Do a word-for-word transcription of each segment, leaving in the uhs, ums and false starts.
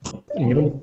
Миром.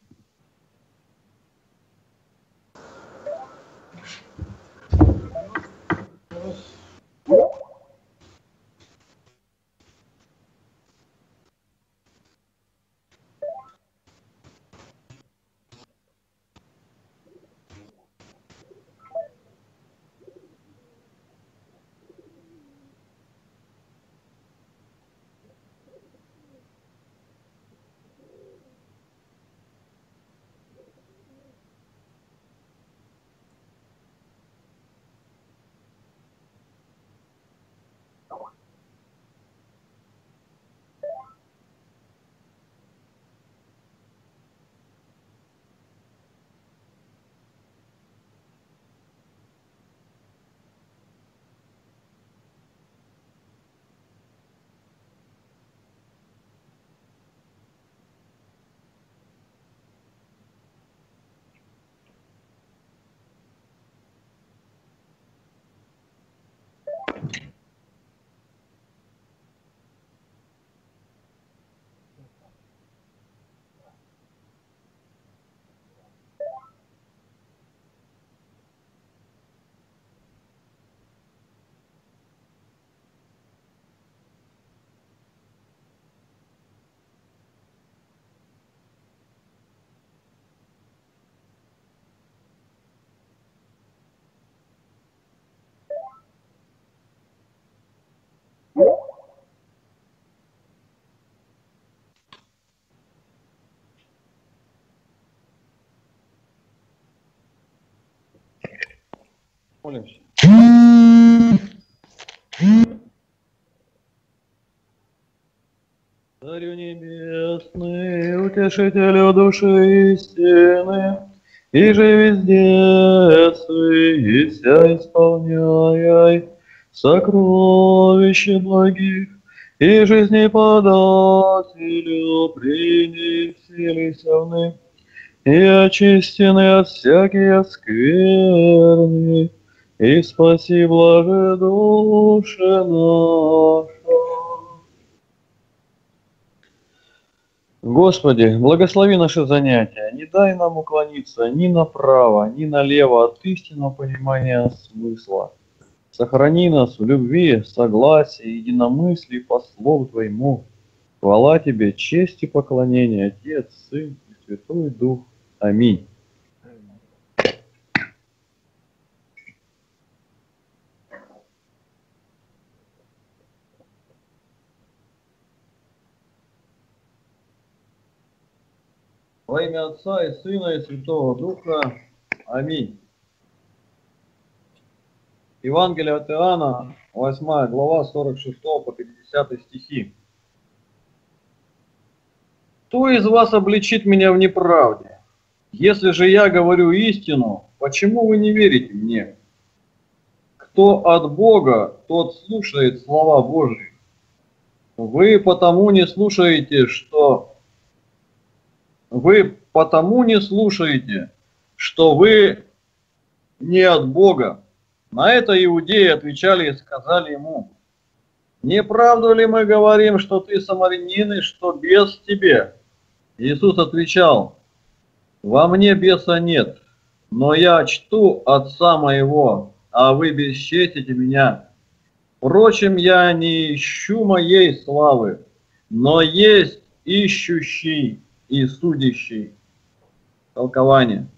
Молимся. Царю небесный, утешителю души истины, и же везде и вся исполняй сокровища благих, и жизни подателю прими вселися вны, и очистены от всякие скверны, и спаси блаже души наша. Господи, благослови наши занятия, не дай нам уклониться ни направо, ни налево от истинного понимания смысла. Сохрани нас в любви, согласии, единомыслии по Слову Твоему. Хвала Тебе, честь и поклонение, Отец, Сын и Святой Дух. Аминь. Во имя Отца и Сына и Святого Духа. Аминь. Евангелие от Иоанна, восьмая глава, сорок шестого по пятидесятый стихи. Кто из вас обличит меня в неправде? Если же я говорю истину, почему вы не верите мне? Кто от Бога, тот слушает слова Божьи. Вы потому не слушаете, что... Вы потому не слушаете, что вы не от Бога. На это иудеи отвечали и сказали ему: не правду ли мы говорим, что ты самарянин и что бес в тебе? Иисус отвечал: во мне беса нет, но я чту Отца моего, а вы бесчестите меня. Впрочем, я не ищу моей славы, но есть ищущий и судящий. Толкование.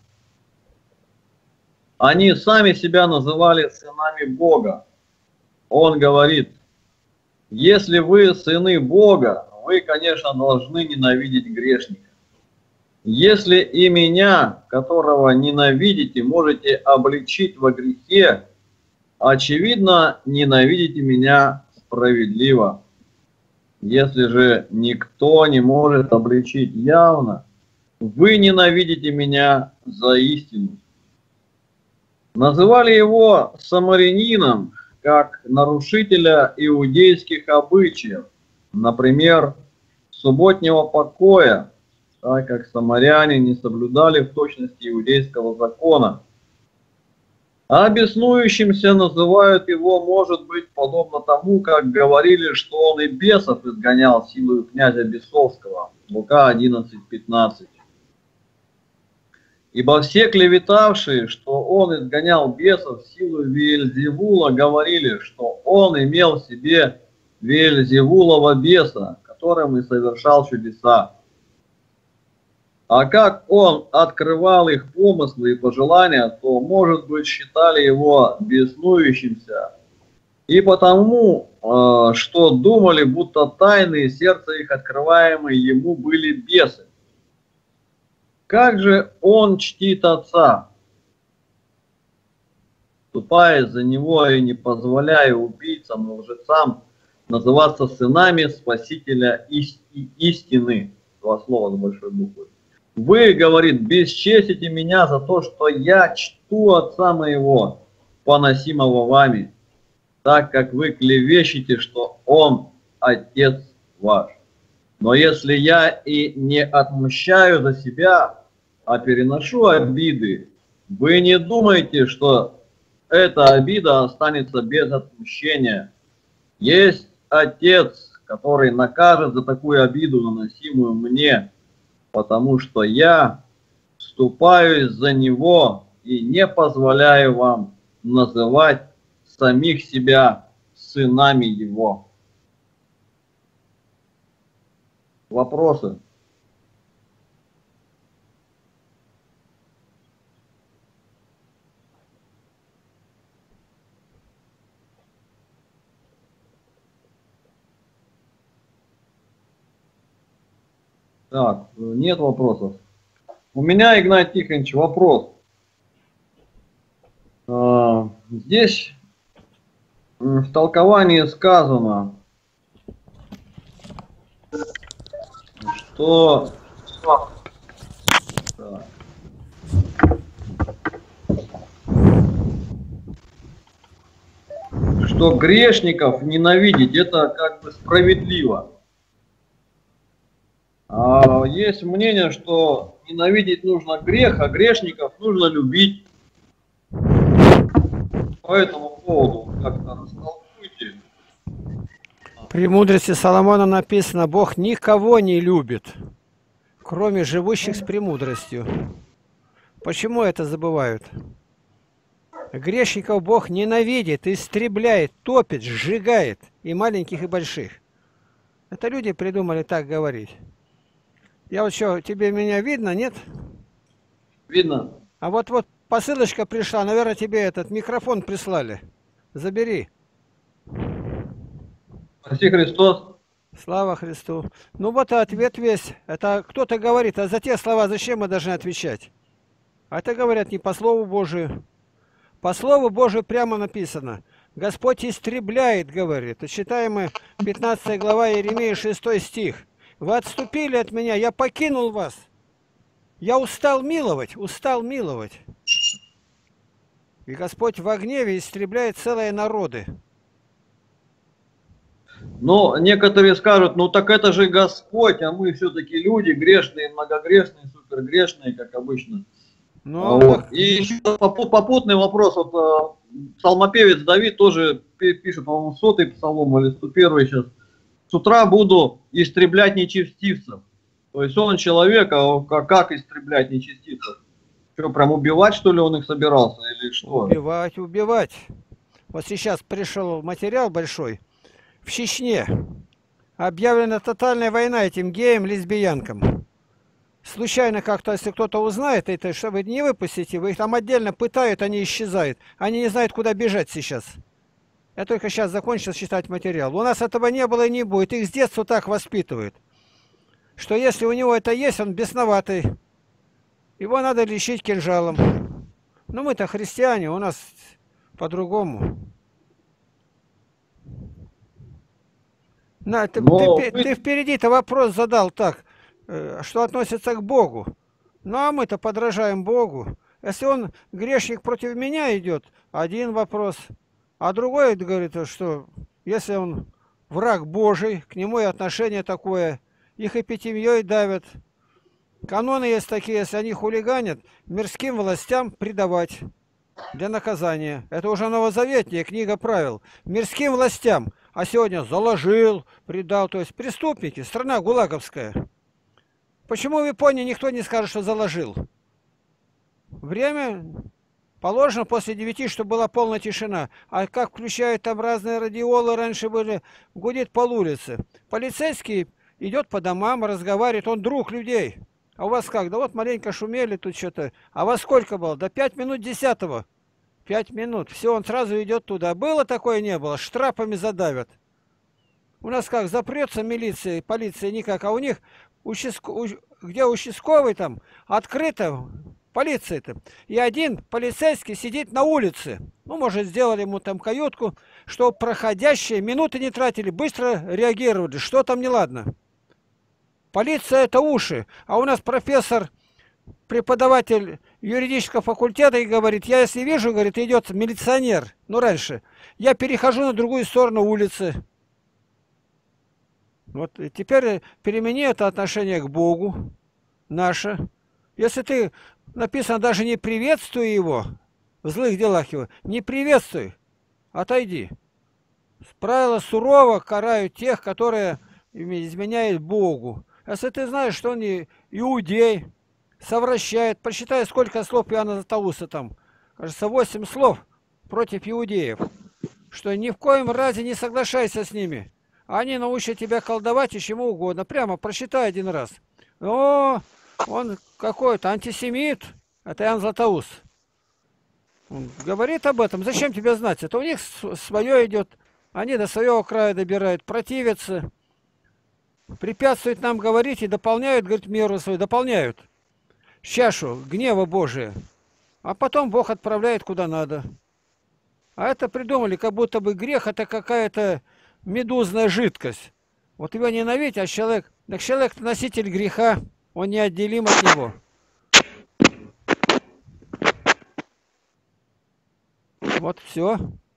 Они сами себя называли сынами Бога. Он говорит: если вы сыны Бога, вы, конечно, должны ненавидеть грешника. Если и меня, которого ненавидите, можете обличить во грехе, очевидно, ненавидите меня справедливо. Если же никто не может обличить явно, вы ненавидите меня за истину. Называли его самарянином, как нарушителя иудейских обычаев, например, субботнего покоя, так как самаряне не соблюдали в точности иудейского закона. А беснующимся называют его, может быть, подобно тому, как говорили, что он и бесов изгонял силою князя Бесовского, Лука одиннадцать пятнадцать. Ибо все клеветавшие, что он изгонял бесов силу Веельзевула, говорили, что он имел в себе Веельзевулова беса, которым и совершал чудеса. А как он открывал их помыслы и пожелания, то, может быть, считали его беснующимся. И потому, что думали, будто тайные сердца их открываемые ему были бесы. Как же он чтит Отца, вступая за него и не позволяя убийцам и лжецам называться сынами Спасителя истины. Два слова с большой буквы. Вы, говорит, бесчестите меня за то, что я чту Отца моего, поносимого вами, так как вы клевещете, что Он Отец ваш. Но если я и не отмщаю за себя, а переношу обиды, вы не думайте, что эта обида останется без отмщения. Есть Отец, который накажет за такую обиду, наносимую мне, потому что я вступаюсь за Него и не позволяю вам называть самих себя сынами Его. Вопросы? Так, нет вопросов. У меня, Игнат Тихонович, вопрос. Здесь в толковании сказано, что, так, что грешников ненавидеть это как бы справедливо. А есть мнение, что ненавидеть нужно грех, а грешников нужно любить. По этому поводу как-то растолкуйте. При мудрости Соломона написано: Бог никого не любит, кроме живущих с премудростью. Почему это забывают? Грешников Бог ненавидит, истребляет, топит, сжигает, и маленьких, и больших. Это люди придумали так говорить. Я вот что, тебе меня видно, нет? Видно. А вот-вот посылочка пришла, наверное, тебе этот микрофон прислали. Забери. Спаси Христос. Слава Христу. Ну вот и ответ весь. Это кто-то говорит, а за те слова зачем мы должны отвечать? А это говорят не по Слову Божию. По Слову Божию прямо написано. Господь истребляет, говорит. Читаем мы пятнадцатая глава Иеремии, шестой стих. Вы отступили от меня, я покинул вас. Я устал миловать, устал миловать. И Господь во гневе истребляет целые народы. Но некоторые скажут, ну так это же Господь, а мы все-таки люди грешные, многогрешные, супергрешные, как обычно. Ну, вот. Так... И еще попутный вопрос. Вот, псалмопевец Давид тоже пишет, по-моему, сотый псалом или сто первый сейчас. С утра буду истреблять нечестивцев. То есть он человек, а как истреблять нечестивцев? Что, прям убивать, что ли, он их собирался или что? Убивать, убивать. Вот сейчас пришел материал большой. В Чечне объявлена тотальная война этим геям, лесбиянкам. Случайно как-то, если кто-то узнает это, чтобы не выпустить, вы их там отдельно пытают, они исчезают. Они не знают, куда бежать сейчас. Я только сейчас закончил читать материал. У нас этого не было и не будет. Их с детства так воспитывают, что если у него это есть, он бесноватый. Его надо лечить кинжалом. Но мы-то христиане, у нас по-другому. На, ты, ты, ты, ты впереди-то вопрос задал так, что относится к Богу. Ну а мы-то подражаем Богу. Если он, грешник, против меня идет, один вопрос. А другой говорит, что если он враг Божий, к нему и отношение такое, их эпитемьей давят. Каноны есть такие, если они хулиганят, мирским властям предавать для наказания. Это уже новозаветная книга правил. Мирским властям. А сегодня заложил, предал. То есть преступники, страна гулаговская. Почему в Японии никто не скажет, что заложил? Время положено после девяти, чтобы была полная тишина. А как включают там разные радиолы, раньше были, гудит пол улицы. Полицейский идет по домам, разговаривает, он друг людей. А у вас как? Да вот маленько шумели тут что-то. А во сколько было? До пять минут десятого. Пять минут. Все, он сразу идет туда. Было такое, не было. Штрафами задавят. У нас как? Запрется милиция, полиция никак. А у них, участко... где участковый там, открыто, полиция-то. И один полицейский сидит на улице. Ну, может, сделали ему там каютку, чтобы проходящие минуты не тратили, быстро реагировали. Что там неладно? Полиция — это уши. А у нас профессор, преподаватель юридического факультета, и говорит, я если вижу, говорит, идет милиционер, ну раньше, я перехожу на другую сторону улицы. Вот и теперь перемени это отношение к Богу наше. Если ты, написано, даже не приветствуй его, в злых делах его, не приветствуй, отойди. Правила сурово карают тех, которые изменяют Богу. Если ты знаешь, что он не иудей, совращает, посчитай, сколько слов Иоанна Златоуста там, кажется, восемь слов против иудеев, что ни в коем разе не соглашайся с ними. Они научат тебя колдовать и чему угодно. Прямо прочитай один раз. О, он какой-то антисемит. Это Иоанн Златоуст. Он говорит об этом. Зачем тебе знать? Это у них свое идет. Они до своего края добирают, противятся. Препятствуют нам говорить и дополняют, говорит, меру свою. Дополняют чашу гнева Божия. А потом Бог отправляет куда надо. А это придумали, как будто бы грех это какая-то медузная жидкость. Вот его ненавидеть, а человек... Так человек носитель греха, он неотделим от него. Вот все.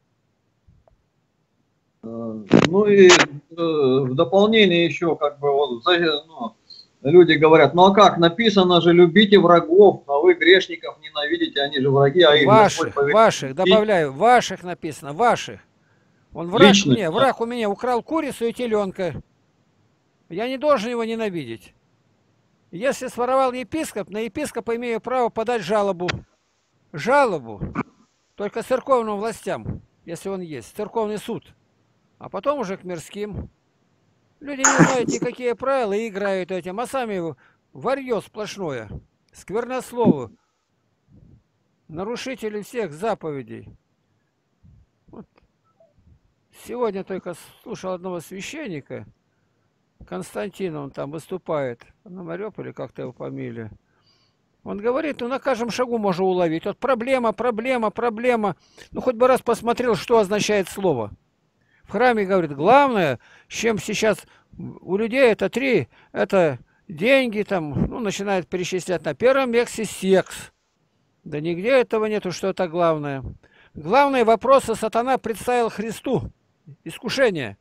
Ну и э, в дополнение еще, как бы, вот, ну, люди говорят, ну а как, написано же, любите врагов, а вы грешников ненавидите, они же враги, а их ваших, ваших, добавляю, ваших написано, ваших. Он враг Личных, мне, да. враг у меня украл курицу и теленка. Я не должен его ненавидеть. Если своровал епископ, на епископа имею право подать жалобу. Жалобу. Только церковным властям, если он есть. Церковный суд. А потом уже к мирским. Люди не знают никакие правила и играют этим, а сами варье сплошное. Сквернословы. Нарушители всех заповедей. Вот. Сегодня только слушал одного священника, Константина, он там выступает, на Мариуполе, как-то его фамилия. Он говорит, ну на каждом шагу можно уловить. Вот проблема, проблема, проблема. Ну хоть бы раз посмотрел, что означает слово. В храме, говорит, главное, с чем сейчас у людей это три, это деньги, там, ну, начинают перечислять на первом месте секс. Да нигде этого нету, что это главное. Главные вопросы сатана представил Христу. Искушение.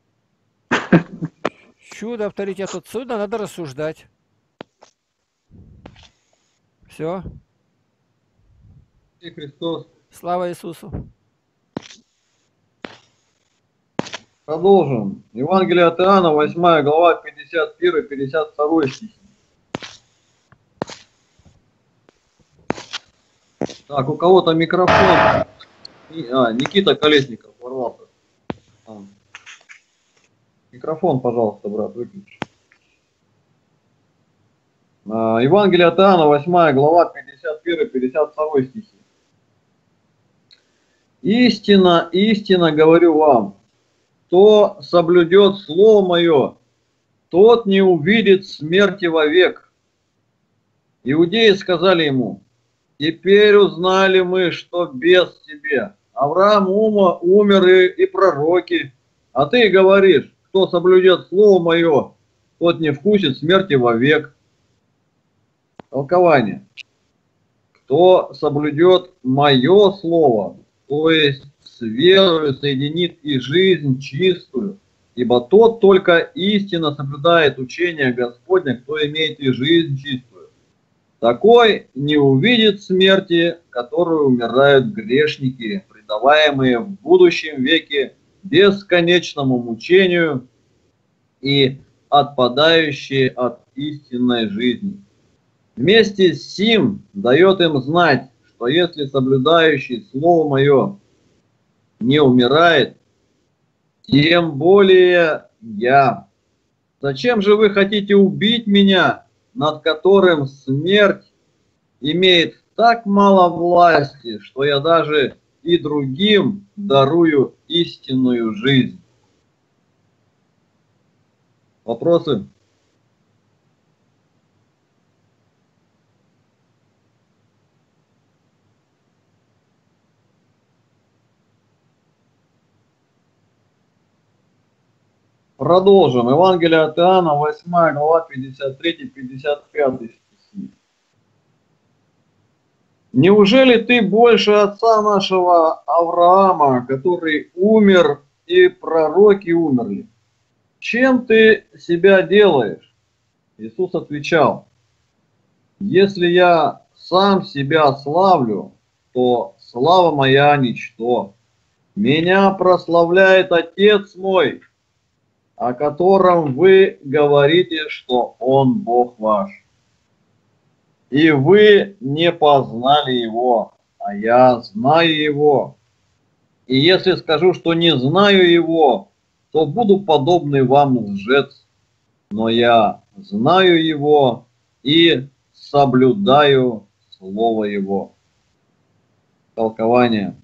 Чудо, авторитет отсюда, надо рассуждать. Все. И Христос. Слава Иисусу. Продолжим. Евангелие от Иоанна, восьмая глава, пятьдесят первый пятьдесят второй стих. Так, у кого-то микрофон. А, Никита Колесников ворвался. А. Микрофон, пожалуйста, брат, выключи. А, Евангелие от Иоанна, восьмая глава, пятьдесят первый пятьдесят второй стихи. Истина, истина говорю вам, кто соблюдет слово мое, тот не увидит смерти вовек. Иудеи сказали ему, теперь узнали мы, что без тебе. Авраам ума, умер и, и пророки, а ты говоришь, кто соблюдет слово мое, тот не вкусит смерти вовек. Толкование. Кто соблюдет мое слово, то есть с верою соединит и жизнь чистую, ибо тот только истинно соблюдает учение Господня, кто имеет и жизнь чистую. Такой не увидит смерти, которую умирают грешники, предаваемые в будущем веке бесконечному мучению и отпадающие от истинной жизни. Вместе с сим дает им знать, что если соблюдающий Слово Мое не умирает, тем более я. Зачем же вы хотите убить меня, над которым смерть имеет так мало власти, что я даже и другим дарую истинную жизнь? Вопросы? Продолжим. Евангелие от Иоанна, восьмая глава, пятьдесят третий пятьдесят пятый стихи. Неужели ты больше отца нашего Авраама, который умер, и пророки умерли? Чем ты себя делаешь? Иисус отвечал: если я сам себя славлю, то слава моя ничто. Меня прославляет Отец мой, о котором вы говорите, что Он Бог ваш. И вы не познали Его, а я знаю Его. И если скажу, что не знаю Его, то буду подобный вам лжец. Но я знаю Его и соблюдаю Слово Его. Толкование.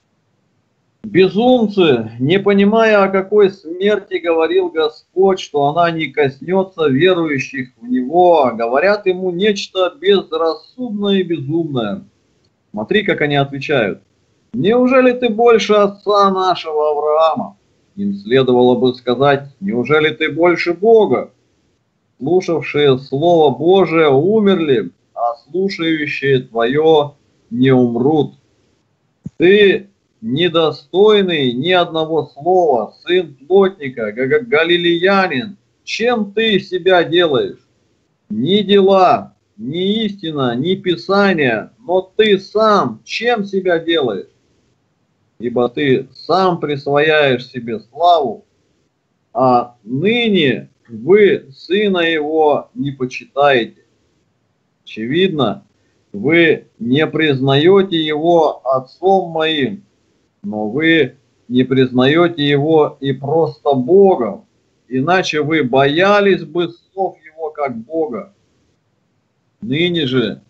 Безумцы, не понимая, о какой смерти говорил Господь, что она не коснется верующих в Него, говорят Ему нечто безрассудное и безумное. Смотри, как они отвечают. Неужели ты больше отца нашего Авраама? Им следовало бы сказать, неужели ты больше Бога? Слушавшие Слово Божие умерли, а слушающие Твое не умрут. Ты недостойный ни одного слова, сын плотника, как галилеянин, чем ты себя делаешь? Ни дела, ни истина, ни писание, но ты сам чем себя делаешь? Ибо ты сам присвояешь себе славу, а ныне вы сына его не почитаете. Очевидно, вы не признаете его отцом моим, но вы не признаете его и просто Богом, иначе вы боялись бы слов его как Бога. Ныне же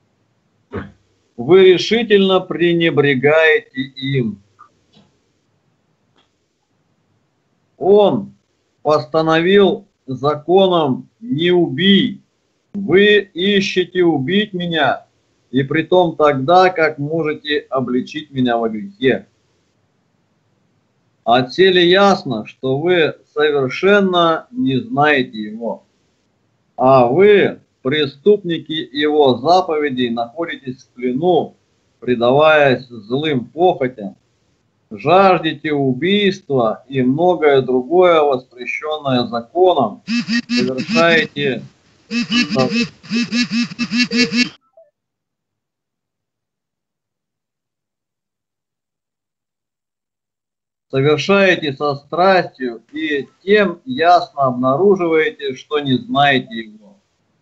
вы решительно пренебрегаете им. Он постановил законом «не убий». Вы ищете убить меня, и притом тогда, как можете обличить меня во грехе. Отселе ясно, что вы совершенно не знаете его, а вы, преступники его заповедей, находитесь в плену, предаваясь злым похотям, жаждете убийства и многое другое, воспрещенное законом, совершаете совершаете со страстью и тем ясно обнаруживаете, что не знаете его.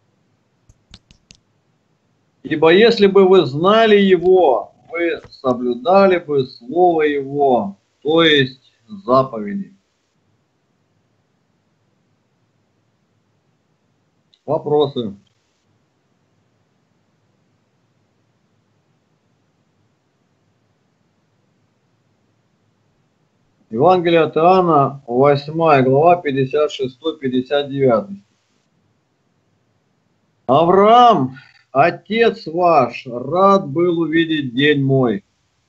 Ибо если бы вы знали его, вы соблюдали бы слово его, то есть заповеди. Вопросы? Евангелие от Иоанна, восьмая глава, пятьдесят шестой пятьдесят девятый. Авраам, отец ваш, рад был увидеть день мой.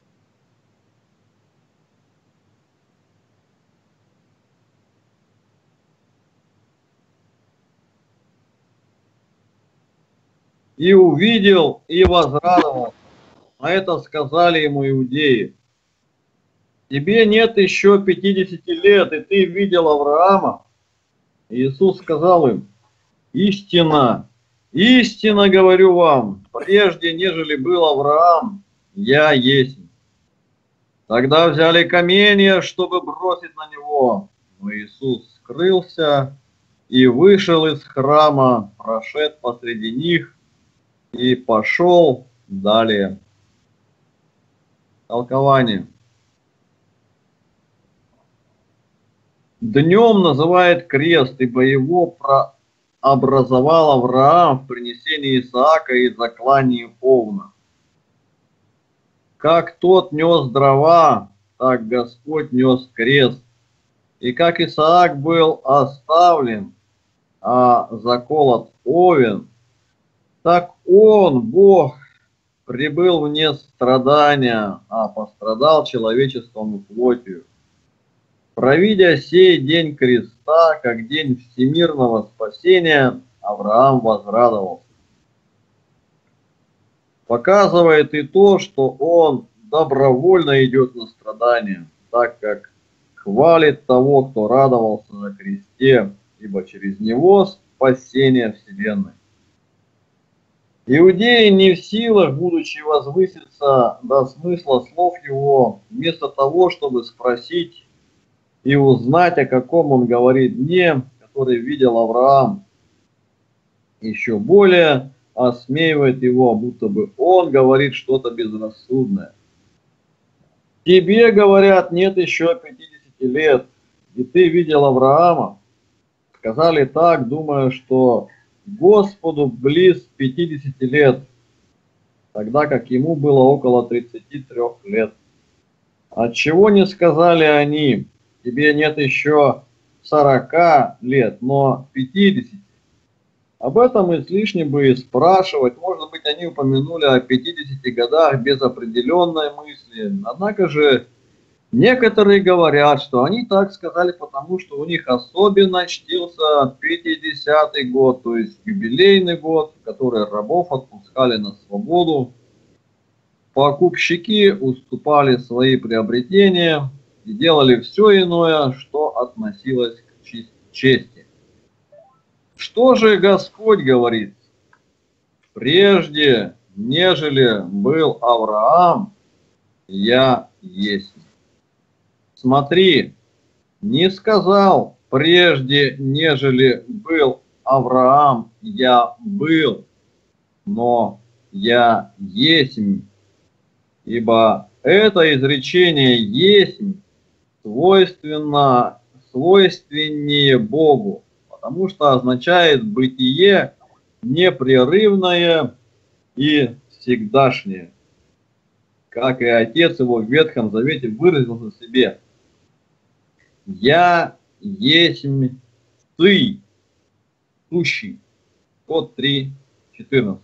И увидел, и возрадовался. А это сказали ему иудеи. Тебе нет еще пятидесяти лет, и ты видел Авраама? Иисус сказал им: истинно, истинно говорю вам, прежде нежели был Авраам, я есть. Тогда взяли каменья, чтобы бросить на него, но Иисус скрылся и вышел из храма, прошед посреди них и пошел далее. Толкование. Днем называет крест, ибо его прообразовал Авраам в принесении Исаака и заклании овна. Как тот нес дрова, так Господь нес крест. И как Исаак был оставлен, а заколот овен, так он, Бог, прибыл вне страдания, а пострадал человечеством и плотью. Провидя сей день креста, как день всемирного спасения, Авраам возрадовался. Показывает и то, что он добровольно идет на страдания, так как хвалит того, кто радовался на кресте, ибо через него спасение вселенной. Иудеи не в силах, будучи возвыситься до смысла слов его, вместо того, чтобы спросить и узнать, о каком он говорит дне, который видел Авраам, еще более осмеивает его, будто бы он говорит что-то безрассудное. Тебе, говорят, нет еще пятидесяти лет, и ты видел Авраама. Сказали так, думая, что Господу близ пятидесяти лет, тогда как ему было около тридцати трёх лет. Отчего не сказали они, тебе нет еще сорока лет, но пятидесяти? Об этом излишне бы и спрашивать. Может быть, они упомянули о пятидесяти годах без определенной мысли. Однако же некоторые говорят, что они так сказали, потому что у них особенно чтился пятидесятый год, то есть юбилейный год, в который рабов отпускали на свободу. Покупщики уступали свои приобретения и делали все иное, что относилось к чести. Что же Господь говорит? Прежде, нежели был Авраам, я есть. Смотри, не сказал, прежде, нежели был Авраам, я был, но я есть. Ибо это изречение есть свойственно, свойственнее Богу, потому что означает бытие непрерывное и всегдашнее. Как и Отец его в Ветхом Завете выразился себе: «Я есть ты, сущий». Код три четырнадцать.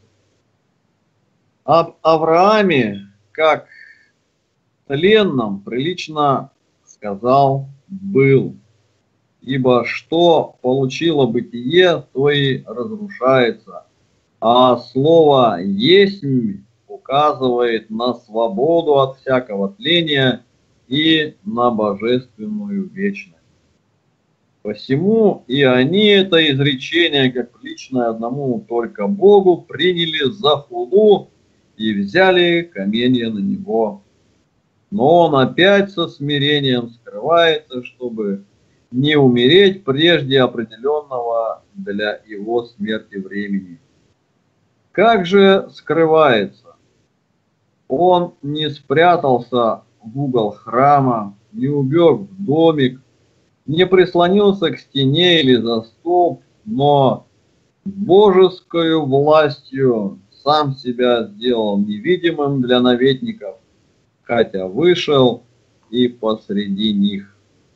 Об Аврааме, как тленном, прилично сказал «был». Ибо что получило бытие, то и разрушается. А слово «есть» указывает на свободу от всякого тления и на божественную вечность. Посему и они это изречение, как личное одному только Богу, приняли за хулу и взяли каменья на него. Но он опять со смирением скрывается, чтобы не умереть прежде определенного для его смерти времени. Как же скрывается? Он не спрятался в угол храма, не убег в домик, не прислонился к стене или за столб, но божескою властью сам себя сделал невидимым для наветников, хотя вышел и посреди них.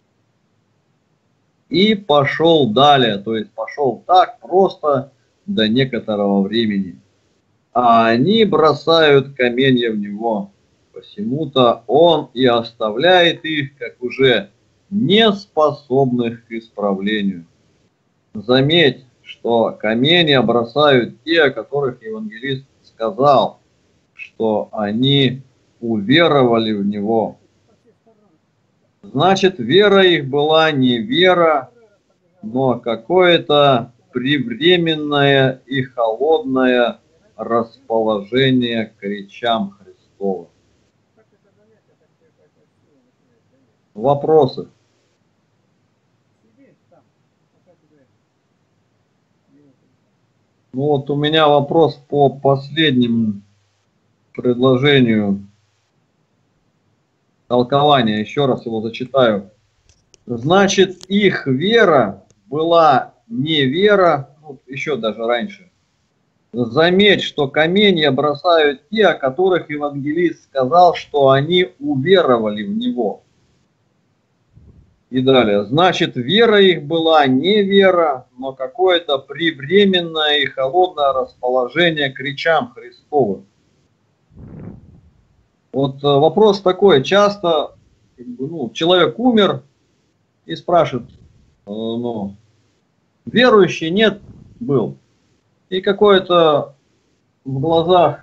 И пошел далее, то есть пошел так просто до некоторого времени. А они бросают каменья в него. Посему-то он и оставляет их, как уже неспособных к исправлению. Заметь, что каменья бросают те, о которых евангелист сказал, что они уверовали в него. Значит, вера их была не вера, но какое-то привременное и холодное расположение к речам Христовым. Вопросы? Ну вот у меня вопрос по последнему предложению толкования. Еще раз его зачитаю. Значит, их вера была не вера, ну, еще даже раньше. Заметь, что каменья бросают те, о которых евангелист сказал, что они уверовали в него. И далее. Значит, вера их была не вера, но какое-то привременное и холодное расположение к речам Христовым. Вот вопрос такой. Часто ну, человек умер и спрашивает, ну, верующий нет был. И какое-то в глазах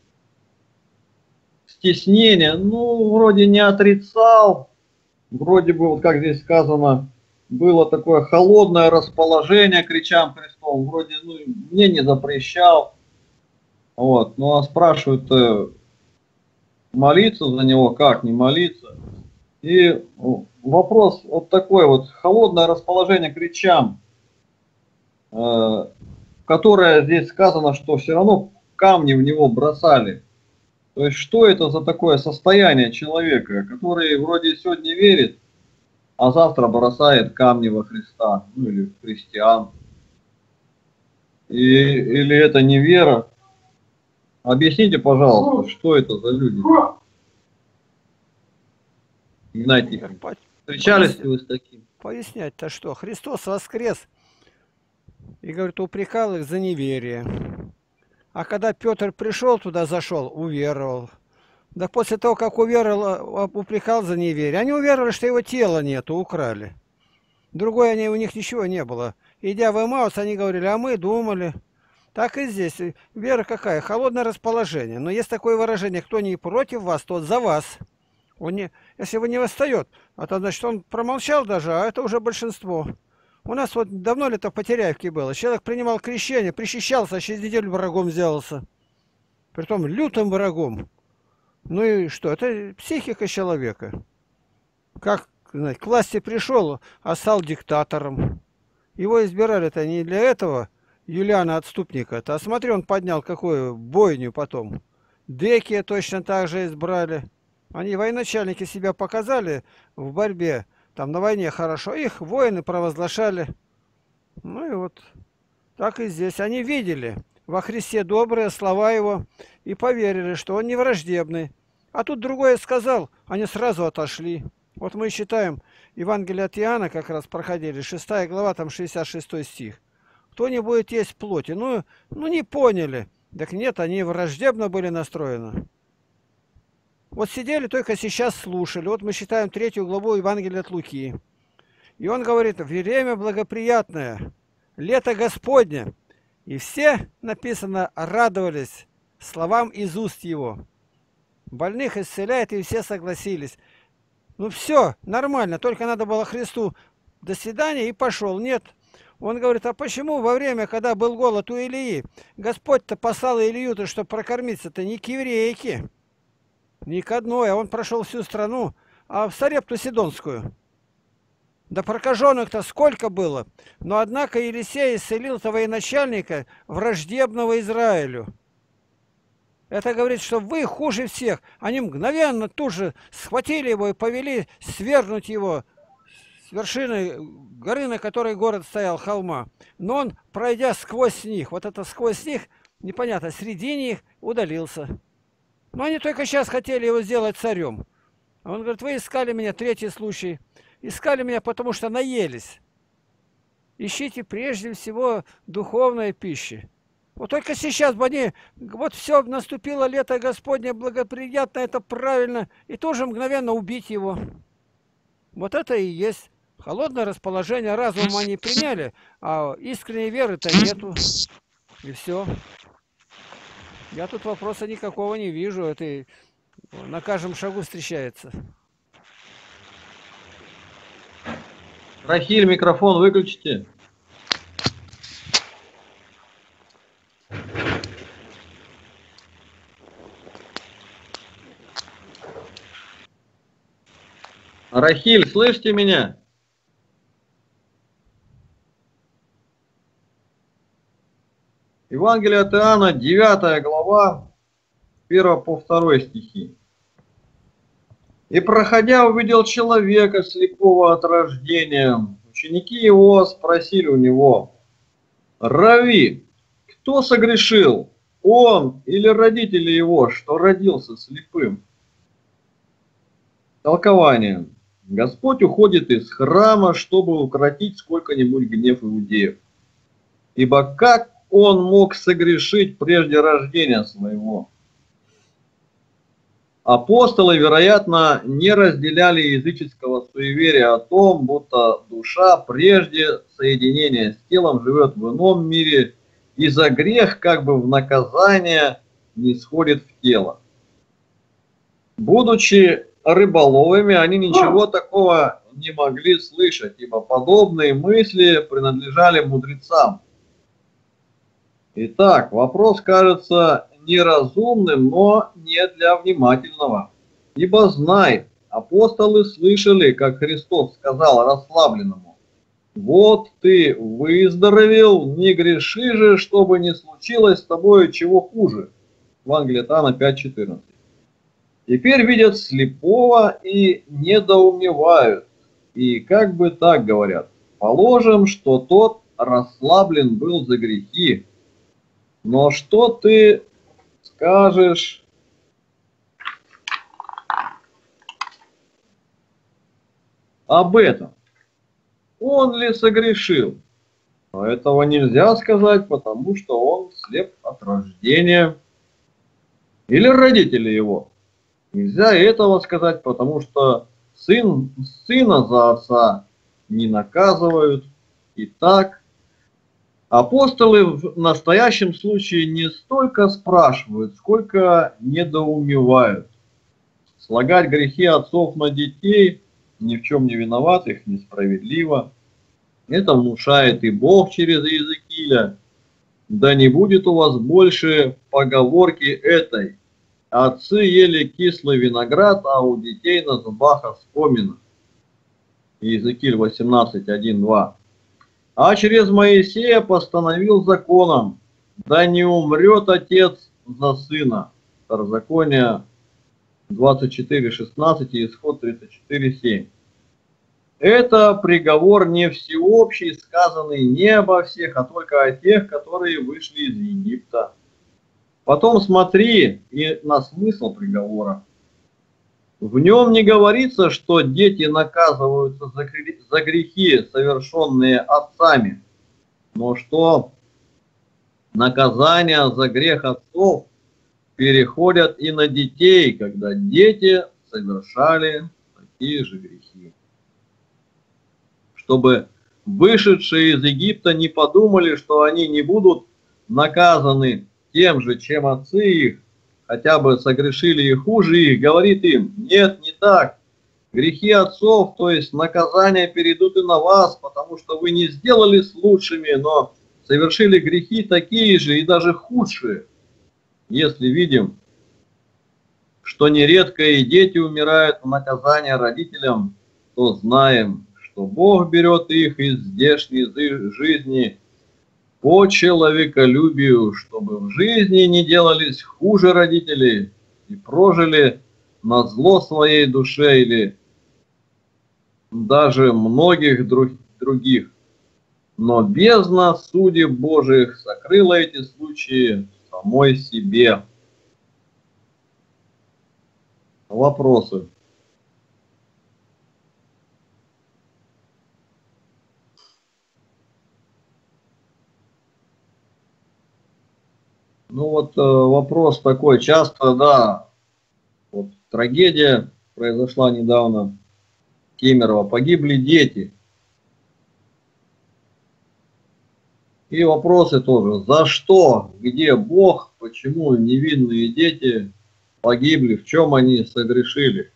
стеснение, ну, вроде не отрицал, вроде бы, вот как здесь сказано, было такое холодное расположение к речам Христовым, вроде, ну, мне не запрещал. Вот, ну, а спрашивают, э, молиться за него, как не молиться? И вопрос вот такой вот, холодное расположение к речам, э, которое здесь сказано, что все равно камни в него бросали. То есть, что это за такое состояние человека, который вроде сегодня верит, а завтра бросает камни во Христа, ну или в христиан. И, или это не вера? Объясните, пожалуйста, что это за люди? Игнатий, встречались ли вы с таким? Пояснять-то что? Христос воскрес и, говорит, упрекал их за неверие. А когда Петр пришел туда, зашел, уверовал. Да после того, как уверовал, упрекал за неверие. Они уверовали, что его тела нету, украли. Другой они, у них ничего не было. Идя в Эмаус, они говорили, а мы думали. Так и здесь. Вера какая? Холодное расположение. Но есть такое выражение, кто не против вас, тот за вас. Он не, если вы не восстает, а то значит он промолчал даже, а это уже большинство. У нас вот давно ли это в Потеряевке было. Человек принимал крещение, причащался, а через неделю врагом сделался. Притом лютым врагом. Ну и что? Это психика человека. Как, знаете, к власти пришел, а стал диктатором. Его избирали-то не для этого, Юлиана Отступника-то. А смотри, он поднял какую бойню потом. Декия точно так же избрали. Они, военачальники, себя показали в борьбе. Там на войне хорошо. Их воины провозглашали. Ну и вот так и здесь. Они видели во Христе добрые слова его и поверили, что он не враждебный. А тут другое сказал, они сразу отошли. Вот мы считаем, Евангелие от Иоанна как раз проходили, шестая глава, там шестьдесят шестой стих. Кто не будет есть плоти? Ну, ну не поняли. Так нет, они враждебно были настроены. Вот сидели, только сейчас слушали. Вот мы считаем третью главу Евангелия от Луки. И он говорит, время благоприятное, лето Господне. И все, написано, радовались словам из уст его. Больных исцеляет, и все согласились. Ну все, нормально, только надо было Христу до свидания и пошел. Нет. Он говорит, а почему во время, когда был голод у Илии, Господь-то послал Илью-то, чтобы прокормиться-то не к еврейке, не к одной, а он прошел всю страну, а в Сарепту Сидонскую. Да прокаженных-то сколько было. Но однако Елисей исцелил-то военачальника, враждебного Израилю. Это говорит, что вы хуже всех. Они мгновенно тут же схватили его и повели свергнуть его с вершины горы, на которой город стоял, холма. Но он, пройдя сквозь них, вот это сквозь них, непонятно, среди них удалился. Но они только сейчас хотели его сделать царем. А он говорит, вы искали меня, третий случай. Искали меня, потому что наелись. Ищите прежде всего духовной пищи. Вот только сейчас бы они, вот все, наступило лето Господне, благоприятно, это правильно, и тоже мгновенно убить его. Вот это и есть холодное расположение. Разум они приняли, а искренней веры-то нету. И все. Я тут вопроса никакого не вижу. Это на каждом шагу встречается. Рахиль, микрофон выключите. Рахиль, слышите меня? Евангелие от Иоанна, девятая глава, с первого по второй стихи. «И, проходя, увидел человека, слепого от рождения. Ученики его спросили у него: Рави, кто согрешил, он или родители его, что родился слепым?» Толкование. Господь уходит из храма, чтобы укротить сколько-нибудь гнев иудеев. Ибо как он мог согрешить прежде рождения своего? Апостолы, вероятно, не разделяли языческого суеверия о том, будто душа прежде соединения с телом живет в ином мире, и за грех как бы в наказание не сходит в тело. Будучи рыболовами, они ничего такого не могли слышать, ибо подобные мысли принадлежали мудрецам. Итак, вопрос кажется неразумным, но не для внимательного. Ибо знай, апостолы слышали, как Христос сказал расслабленному: «Вот ты выздоровел, не греши же, чтобы не случилось с тобой чего хуже». Евангелие от Иоанна пять четырнадцать. Теперь видят слепого и недоумевают. И как бы так говорят: положим, что тот расслаблен был за грехи. Но что ты скажешь об этом? Он ли согрешил? Но этого нельзя сказать, потому что он слеп от рождения. Или родители его. Нельзя этого сказать, потому что сын, сына за отца не наказывают. Итак, апостолы в настоящем случае не столько спрашивают, сколько недоумевают. Слагать грехи отцов на детей, ни в чем не виноватых, несправедливо. Это внушает и Бог через Иезекииля. Да не будет у вас больше поговорки этой: отцы ели кислый виноград, а у детей на зубах оскомина. Иезекииль восемнадцать, один, два. А через Моисея постановил законом: да не умрет отец за сына. Второзаконие двадцать четыре, шестнадцать и Исход тридцать четыре, семь. Это приговор не всеобщий, сказанный не обо всех, а только о тех, которые вышли из Египта. Потом смотри и на смысл приговора. В нем не говорится, что дети наказываются за грехи, совершенные отцами, но что наказания за грех отцов переходят и на детей, когда дети совершали такие же грехи. Чтобы вышедшие из Египта не подумали, что они не будут наказаны тем же, чем отцы их, хотя бы согрешили и хуже их, говорит им: нет, не так. Грехи отцов, то есть наказания, перейдут и на вас, потому что вы не сделались лучшими, но совершили грехи такие же и даже худшие. Если видим, что нередко и дети умирают в наказание родителям, то знаем, что Бог берет их из здешней жизни по человеколюбию, чтобы в жизни не делались хуже родителей и прожили на зло своей душе или даже многих друг, других. Но бездна судеб Божиих сокрыла эти случаи самой себе. Вопросы? Ну вот э, вопрос такой, часто, да, вот трагедия произошла недавно, Кемерово, погибли дети. И вопросы тоже, за что, где Бог, почему невинные дети погибли, в чем они согрешили,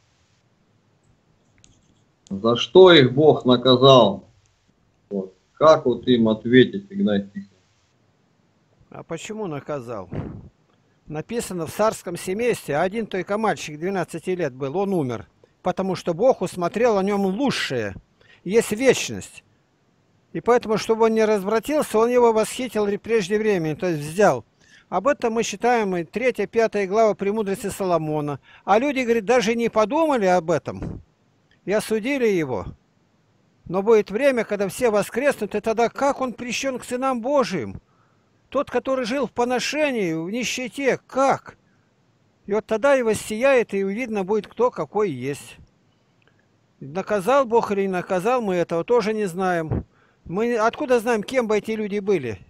за что их Бог наказал, вот. Как вот им ответить, Игнатий Тихонович? А почему наказал? Написано в царском семействе, один только мальчик двенадцати лет был, он умер, потому что Бог усмотрел о нем лучшее. Есть вечность. И поэтому, чтобы он не развратился, он его восхитил прежде времени, то есть взял. Об этом мы считаем и третья, пятая глава «Премудрости Соломона». А люди, говорит, даже не подумали об этом и осудили его. Но будет время, когда все воскреснут, и тогда как он прищен к сынам Божиим? Тот, который жил в поношении, в нищете, как? И вот тогда и воссияет, и видно будет, кто какой есть. Наказал Бог или не наказал, мы этого тоже не знаем. Мы откуда знаем, кем бы эти люди были?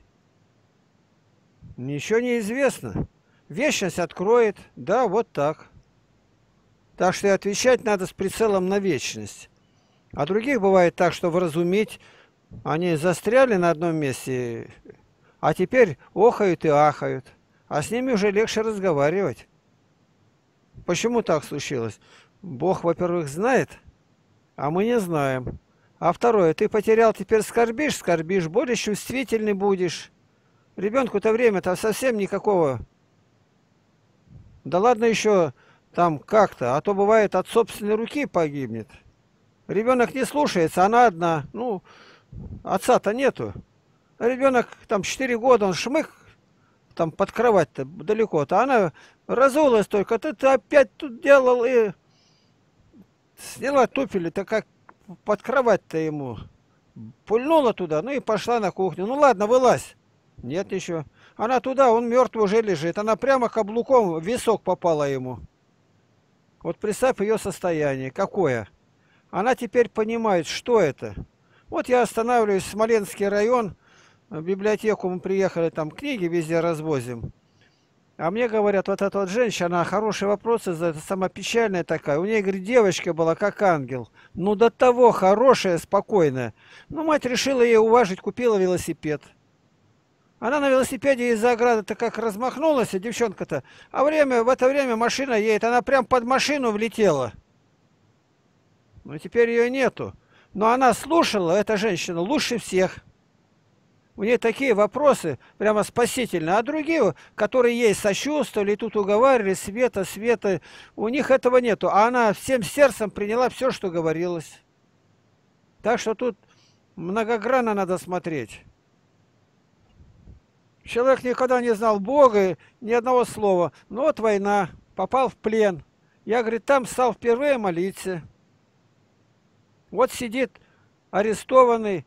Ничего не известно. Вечность откроет. Да, вот так. Так что и отвечать надо с прицелом на вечность. А других бывает так, что вразумить, они застряли на одном месте, а теперь охают и ахают. А с ними уже легче разговаривать. Почему так случилось? Бог, во-первых, знает, а мы не знаем. А второе, ты потерял, теперь скорбишь, скорбишь, более чувствительный будешь. Ребенку-то время-то совсем никакого. Да ладно еще там как-то, а то бывает от собственной руки погибнет. Ребенок не слушается, она одна. Ну, отца-то нету. Ребенок там четыре года, он шмык, там под кровать-то далеко-то. Она разулась только, ты, ты опять тут делал и сняла туфели-то как под кровать-то ему. Пульнула туда, ну и пошла на кухню. Ну ладно, вылазь. Нет еще. Она туда, он мертвый уже лежит. Она прямо каблуком в висок попала ему. Вот представь ее состояние. Какое? Она теперь понимает, что это. Вот я останавливаюсь в Смоленский район, в библиотеку мы приехали, там книги везде развозим. А мне говорят, вот эта вот женщина, она хорошие вопросы задает, самая печальная такая. У нее, говорит, девочка была как ангел. Ну, до того хорошая, спокойная. Ну, мать решила ее уважить, купила велосипед. Она на велосипеде из-за ограды-то как размахнулась, девчонка-то. А время, в это время машина едет, она прям под машину влетела. Ну, теперь ее нету. Но она слушала, эта женщина, лучше всех. У нее такие вопросы прямо спасительные. А другие, которые ей сочувствовали, тут уговаривали, Света, Света, у них этого нету. А она всем сердцем приняла все, что говорилось. Так что тут многогранно надо смотреть. Человек никогда не знал Бога, ни одного слова. Ну вот война, попал в плен. Я, говорит, там стал впервые молиться. Вот сидит арестованный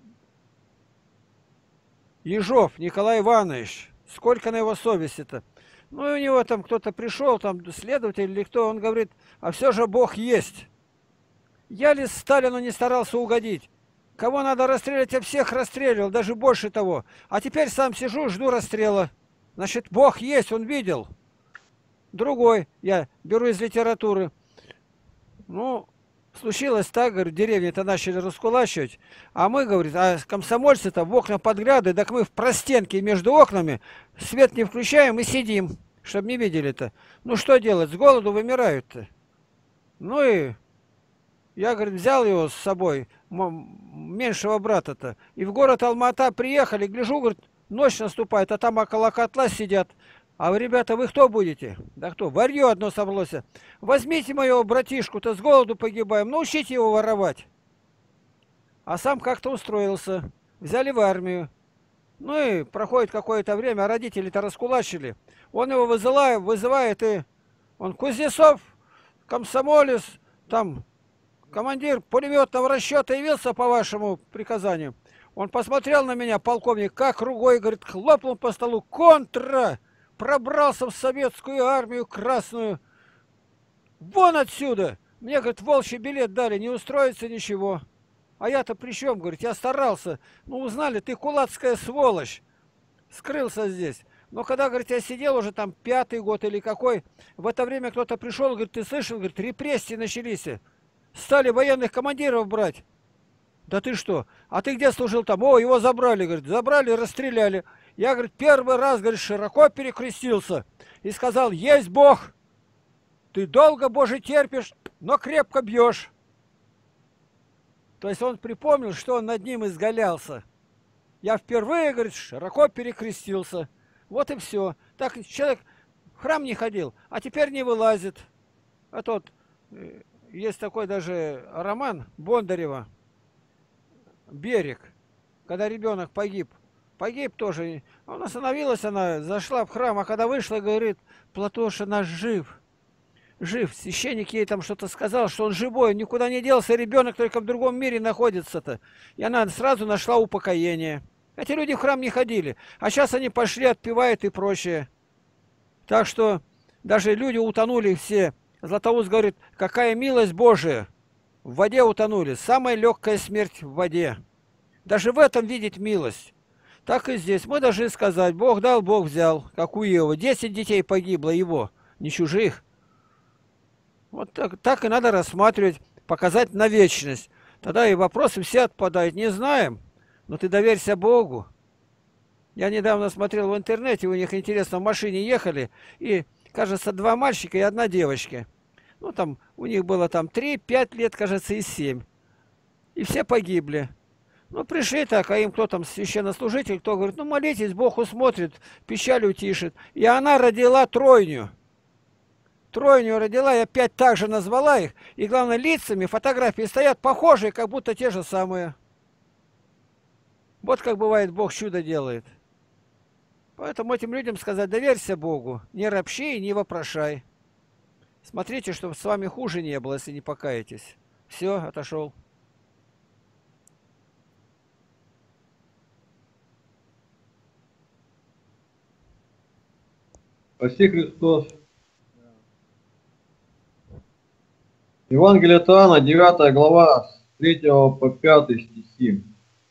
Ежов Николай Иванович. Сколько на его совести-то? Ну и у него там кто-то пришел, там следователь или кто, он говорит, а все же Бог есть. Я ли Сталину не старался угодить? Кого надо расстрелять, я всех расстреливал, даже больше того. А теперь сам сижу, жду расстрела. Значит, Бог есть, он видел. Другой, я беру из литературы. Ну, случилось так, говорит, деревни-то начали раскулачивать, а мы, говорит, а комсомольцы-то в окна подглядывают, так мы в простенке между окнами свет не включаем и сидим, чтобы не видели-то. Ну что делать, с голоду вымирают-то. Ну и я, говорит, взял его с собой, меньшего брата-то, и в город Алма-Ата приехали, гляжу, говорит, ночь наступает, а там около котла сидят. А вы, ребята, вы кто будете? Да кто? Варье одно собралось. Возьмите моего братишку-то, с голоду погибаем, научите его воровать. А сам как-то устроился. Взяли в армию. Ну и проходит какое-то время, а родители-то раскулачили. Он его вызывает, вызывает и... Он Кузнецов, комсомолец, там, командир пулеметного расчета явился по вашему приказанию. Он посмотрел на меня, полковник, как ругой, говорит, хлопнул по столу. Контра! Пробрался в советскую армию красную. Вон отсюда! Мне, говорит, волчий билет дали, не устроится ничего. А я-то при чем, говорит, я старался. Ну, узнали, ты кулацкая сволочь. Скрылся здесь. Но когда, говорит, я сидел уже там пятый год или какой, в это время кто-то пришел, говорит, ты слышал, говорит, репрессии начались. Стали военных командиров брать. Да ты что? А ты где служил там? О, его забрали, говорит, забрали, расстреляли. Я, говорит, первый раз, говорит, широко перекрестился и сказал, есть Бог. Ты долго, Боже, терпишь, но крепко бьешь. То есть он припомнил, что он над ним изгалялся. Я впервые, говорит, широко перекрестился. Вот и все. Так человек в храм не ходил, а теперь не вылазит. А тот, есть такой даже роман Бондарева «Берег». когда ребенок погиб. Погиб тоже. Он остановилась, она зашла в храм, а когда вышла, говорит, Платоша наш жив. Жив. Священник ей там что-то сказал, что он живой, никуда не делся, ребенок только в другом мире находится-то. И она сразу нашла упокоение. Эти люди в храм не ходили, а сейчас они пошли, отпевают и прочее. Так что даже люди утонули все. Златоуст говорит, какая милость Божия. В воде утонули. Самая легкая смерть в воде. Даже в этом видеть милость. Так и здесь. Мы должны сказать, Бог дал, Бог взял. Как у Иова. Десять детей погибло его, не чужих. Вот так, так и надо рассматривать, показать на вечность. Тогда и вопросы все отпадают. Не знаем, но ты доверься Богу. Я недавно смотрел в интернете, у них интересно, в машине ехали, и, кажется, два мальчика и одна девочка. Ну, там, у них было там три, пять лет, кажется, и семь. И все погибли. Ну, пришли так, а им кто там, священнослужитель, кто говорит, ну, молитесь, Бог усмотрит, печаль утишит. И она родила тройню. Тройню родила, я опять так же назвала их. И, главное, лицами фотографии стоят похожие, как будто те же самые. Вот как бывает, Бог чудо делает. Поэтому этим людям сказать, доверься Богу, не ропщи и не вопрошай. Смотрите, чтобы с вами хуже не было, если не покаетесь. Все, отошел. Спаси Христос. Евангелие от Иоанна, девятая глава, с третьего по пятый стихи.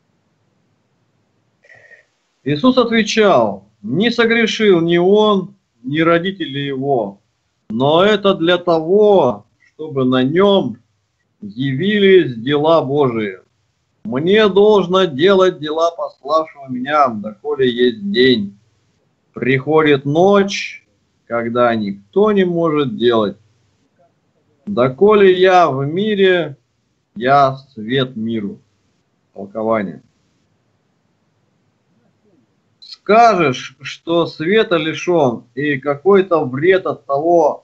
Иисус отвечал, не согрешил ни он, ни родители его, но это для того, чтобы на нем явились дела Божии. Мне должно делать дела пославшего меня, доколе есть день. Приходит ночь, когда никто не может делать. Доколе я в мире, я свет миру. Толкование. Скажешь, что света лишен, и какой-то вред от того,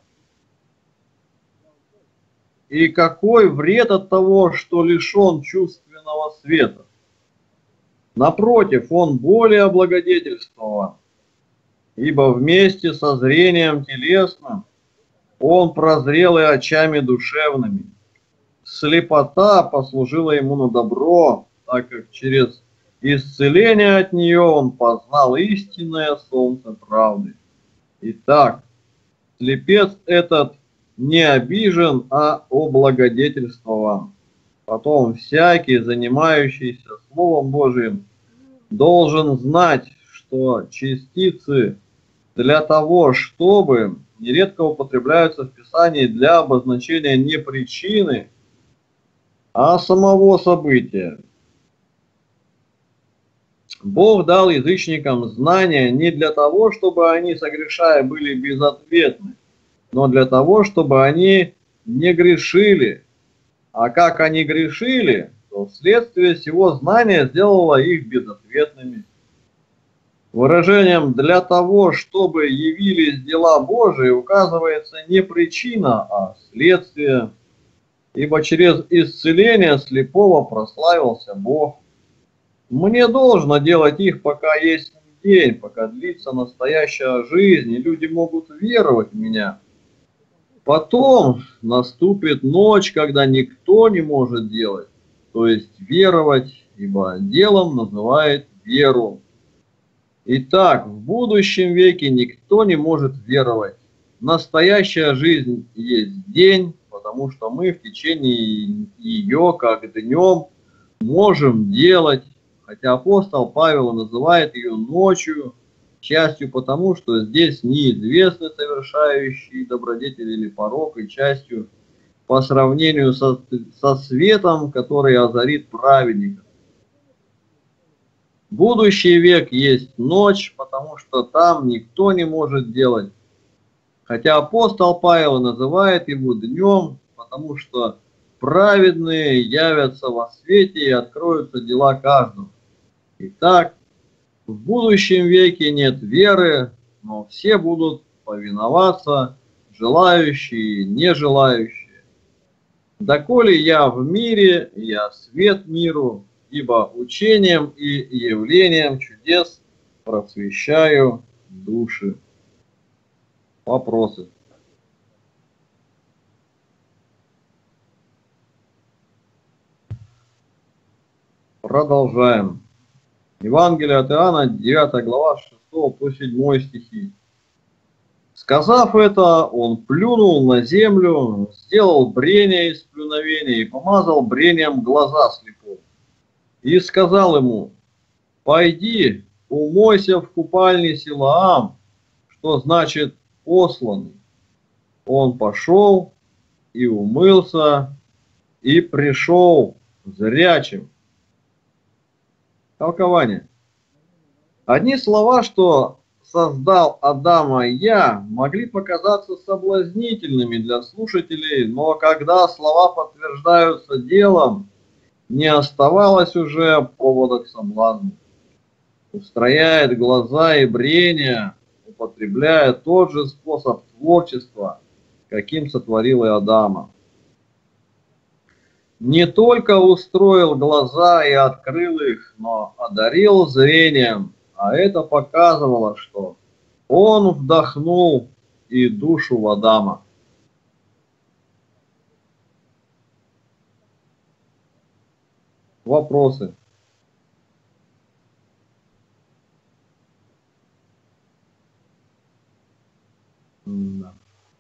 и какой вред от того, что лишен чувственного света. Напротив, он более облагодетельствован, ибо вместе со зрением телесным он прозрел и очами душевными. Слепота послужила ему на добро, так как через исцеление от нее он познал истинное солнце правды. Итак, слепец этот не обижен, а облагодетельствован. Потом всякий, занимающийся Словом Божиим, должен знать, что частицы для того, чтобы, нередко употребляются в Писании для обозначения не причины, а самого события. Бог дал язычникам знания не для того, чтобы они, согрешая, были безответны, но для того, чтобы они не грешили. А как они грешили, то вследствие сего знания сделало их безответными. Выражением «для того, чтобы явились дела Божии» указывается не причина, а следствие, ибо через исцеление слепого прославился Бог. Мне должно делать их, пока есть день, пока длится настоящая жизнь, и люди могут веровать в меня. Потом наступит ночь, когда никто не может делать, то есть веровать, ибо делом называет веру. Итак, в будущем веке никто не может веровать. Настоящая жизнь есть день, потому что мы в течение ее, как днем, можем делать, хотя апостол Павел называет ее ночью, частью потому, что здесь неизвестны совершающие добродетель или порок, и частью по сравнению со, со светом, который озарит праведника. Будущий век есть ночь, потому что там никто не может делать. Хотя апостол Павел называет его днем, потому что праведные явятся во свете и откроются дела каждого. Итак, в будущем веке нет веры, но все будут повиноваться, желающие и не желающие. Доколе я в мире, я свет миру. ибо учением и явлением чудес просвещаю души. Вопросы? Продолжаем. Евангелие от Иоанна, девятая глава, шестого по седьмой стихи. Сказав это, он плюнул на землю, сделал брение из плюновения и помазал брением глаза слепому. И сказал ему: пойди, умойся в купальне Силаам, что значит посланный. Он пошел и умылся, и пришел зрячим. Толкование. Одни слова, что создал Адама я, могли показаться соблазнительными для слушателей, но когда слова подтверждаются делом, не оставалось уже повода к соблазну. Устрояет глаза и брение, употребляя тот же способ творчества, каким сотворил и Адама. Не только устроил глаза и открыл их, но одарил зрением, а это показывало, что он вдохнул и душу в Адама. Вопросы? Да.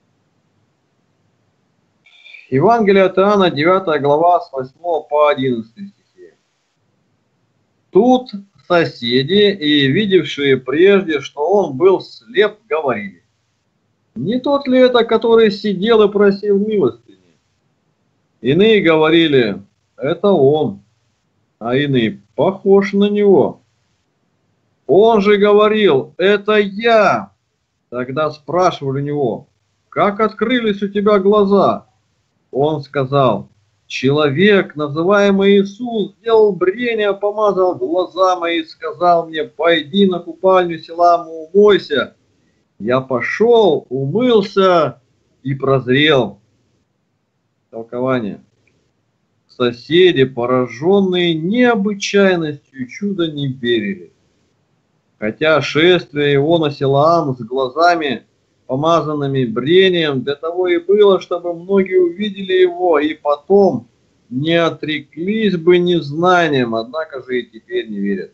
Евангелие от Иоанна, девятая глава, с восьмого по одиннадцатый стихи. Тут соседи и видевшие прежде, что он был слеп, говорили: не тот ли это, который сидел и просил милостыни? Иные говорили: это он, а иные: похож на него. Он же говорил: это я. Тогда спрашивали у него: как открылись у тебя глаза? Он сказал: человек, называемый Иисус, сделал брение, помазал глаза мои и сказал мне: пойди на купальню Силаам, умойся. Я пошел, умылся и прозрел. Толкование. Соседи, пораженные необычайностью чуда, не верили. Хотя шествие его на Силаам с глазами, помазанными брением, для того и было, чтобы многие увидели его и потом не отреклись бы незнанием, однако же и теперь не верят.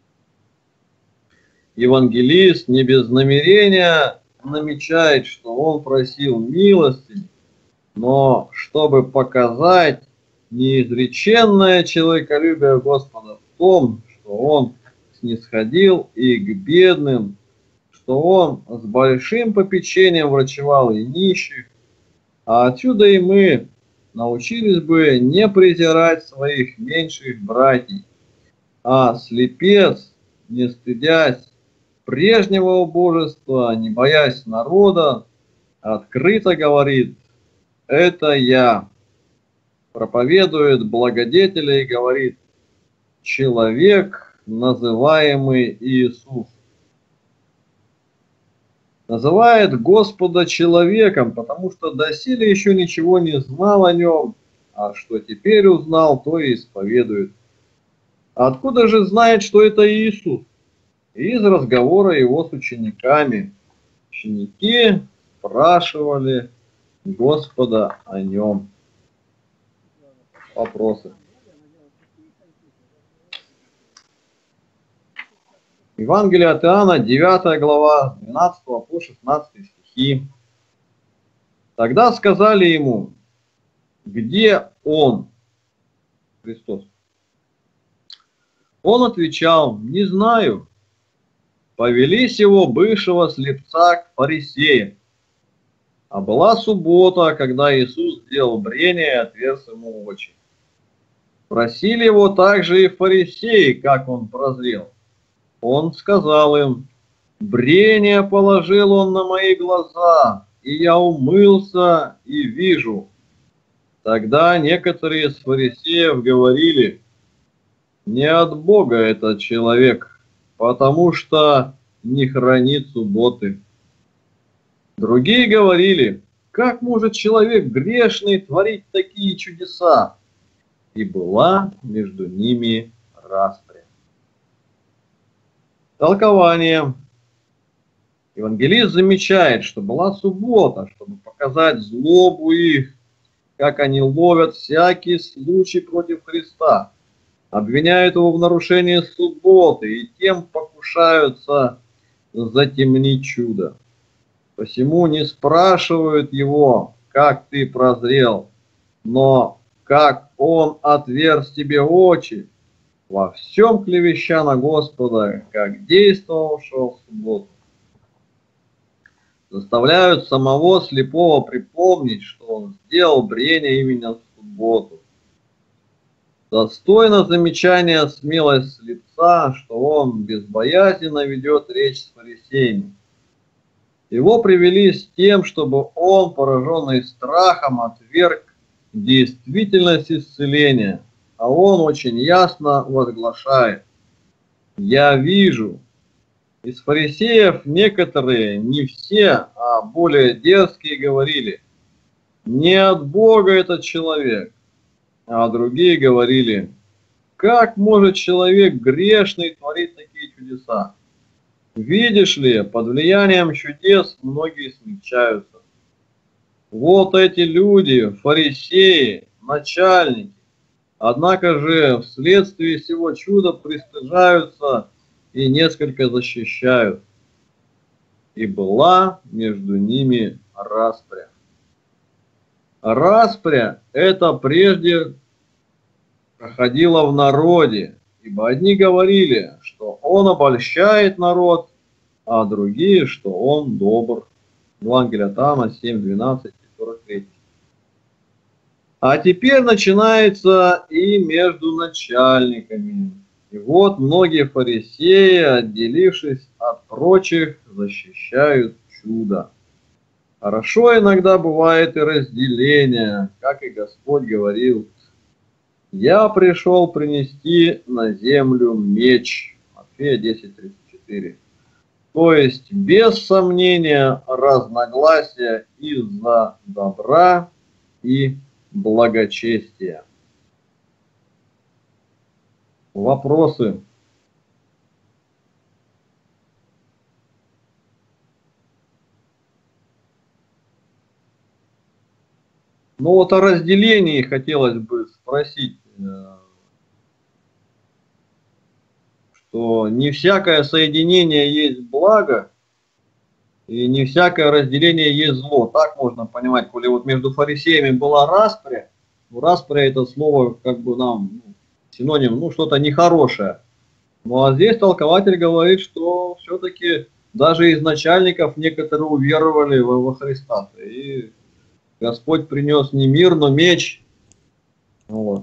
Евангелист не без намерения намечает, что он просил милости, но чтобы показать неизреченное человеколюбие Господа в том, что он снисходил и к бедным, что он с большим попечением врачевал и нищих, а отсюда и мы научились бы не презирать своих меньших братьев, а слепец, не стыдясь прежнего убожества, не боясь народа, открыто говорит: это я. Проповедует благодетеля и говорит: человек, называемый Иисус. Называет Господа человеком, потому что доселе еще ничего не знал о нем, а что теперь узнал, то и исповедует. Откуда же знает, что это Иисус? Из разговора его с учениками. Ученики спрашивали Господа о нем. Вопросы? Евангелие от Иоанна, девятая глава, двенадцатого по шестнадцатый стихи. Тогда сказали ему: где он, Христос? Он отвечал: не знаю. Повели сего бывшего слепца к фарисеям. А была суббота, когда Иисус сделал брение и отверз ему очи. Просили его также и фарисеи, как он прозрел. Он сказал им: брение положил он на мои глаза, и я умылся и вижу. Тогда некоторые из фарисеев говорили: не от Бога этот человек, потому что не хранит субботы. Другие говорили: как может человек грешный творить такие чудеса? И была между ними распря. Толкование. Евангелист замечает, что была суббота, чтобы показать злобу их, как они ловят всякий случай против Христа, обвиняют его в нарушении субботы и тем покушаются затемнить чудо. Посему не спрашивают его, как ты прозрел, но как он отверз тебе очи, во всем клевеща на Господа, как действовавшего в субботу. Заставляют самого слепого припомнить, что он сделал брение имени в субботу. Достойно замечания смелость слепца, что он безбоязненно ведет речь с фарисеями. Его привели с тем, чтобы он, пораженный страхом, отверг действительность исцеления, а он очень ясно возглашает: «Я вижу». Из фарисеев некоторые, не все, а более дерзкие, говорили: «Не от Бога этот человек», а другие говорили: «Как может человек грешный творить такие чудеса? Видишь ли, под влиянием чудес многие смягчаются». Вот эти люди, фарисеи, начальники, однако же вследствие сего чуда пристыжаются и несколько защищают. И была между ними распря. Распря это прежде проходило в народе, ибо одни говорили, что он обольщает народ, а другие, что он добр. Евангелие от Иоанна семь, двенадцать и сорок три. А теперь начинается и между начальниками. И вот многие фарисеи, отделившись от прочих, защищают чудо. Хорошо иногда бывает и разделение, как и Господь говорил: «Я пришел принести на землю меч». Матфея десять, тридцать четыре. То есть, без сомнения, разногласия из-за добра и благочестия. Вопросы? Ну вот о разделении хотелось бы спросить, что не всякое соединение есть благо, и не всякое разделение есть зло. Так можно понимать, коли вот между фарисеями была распря, ну, распря это слово как бы нам ну, синоним, ну что-то нехорошее. Ну а здесь толкователь говорит, что все-таки даже из начальников некоторые уверовали во, во Христа. И Господь принес не мир, но меч. Вот.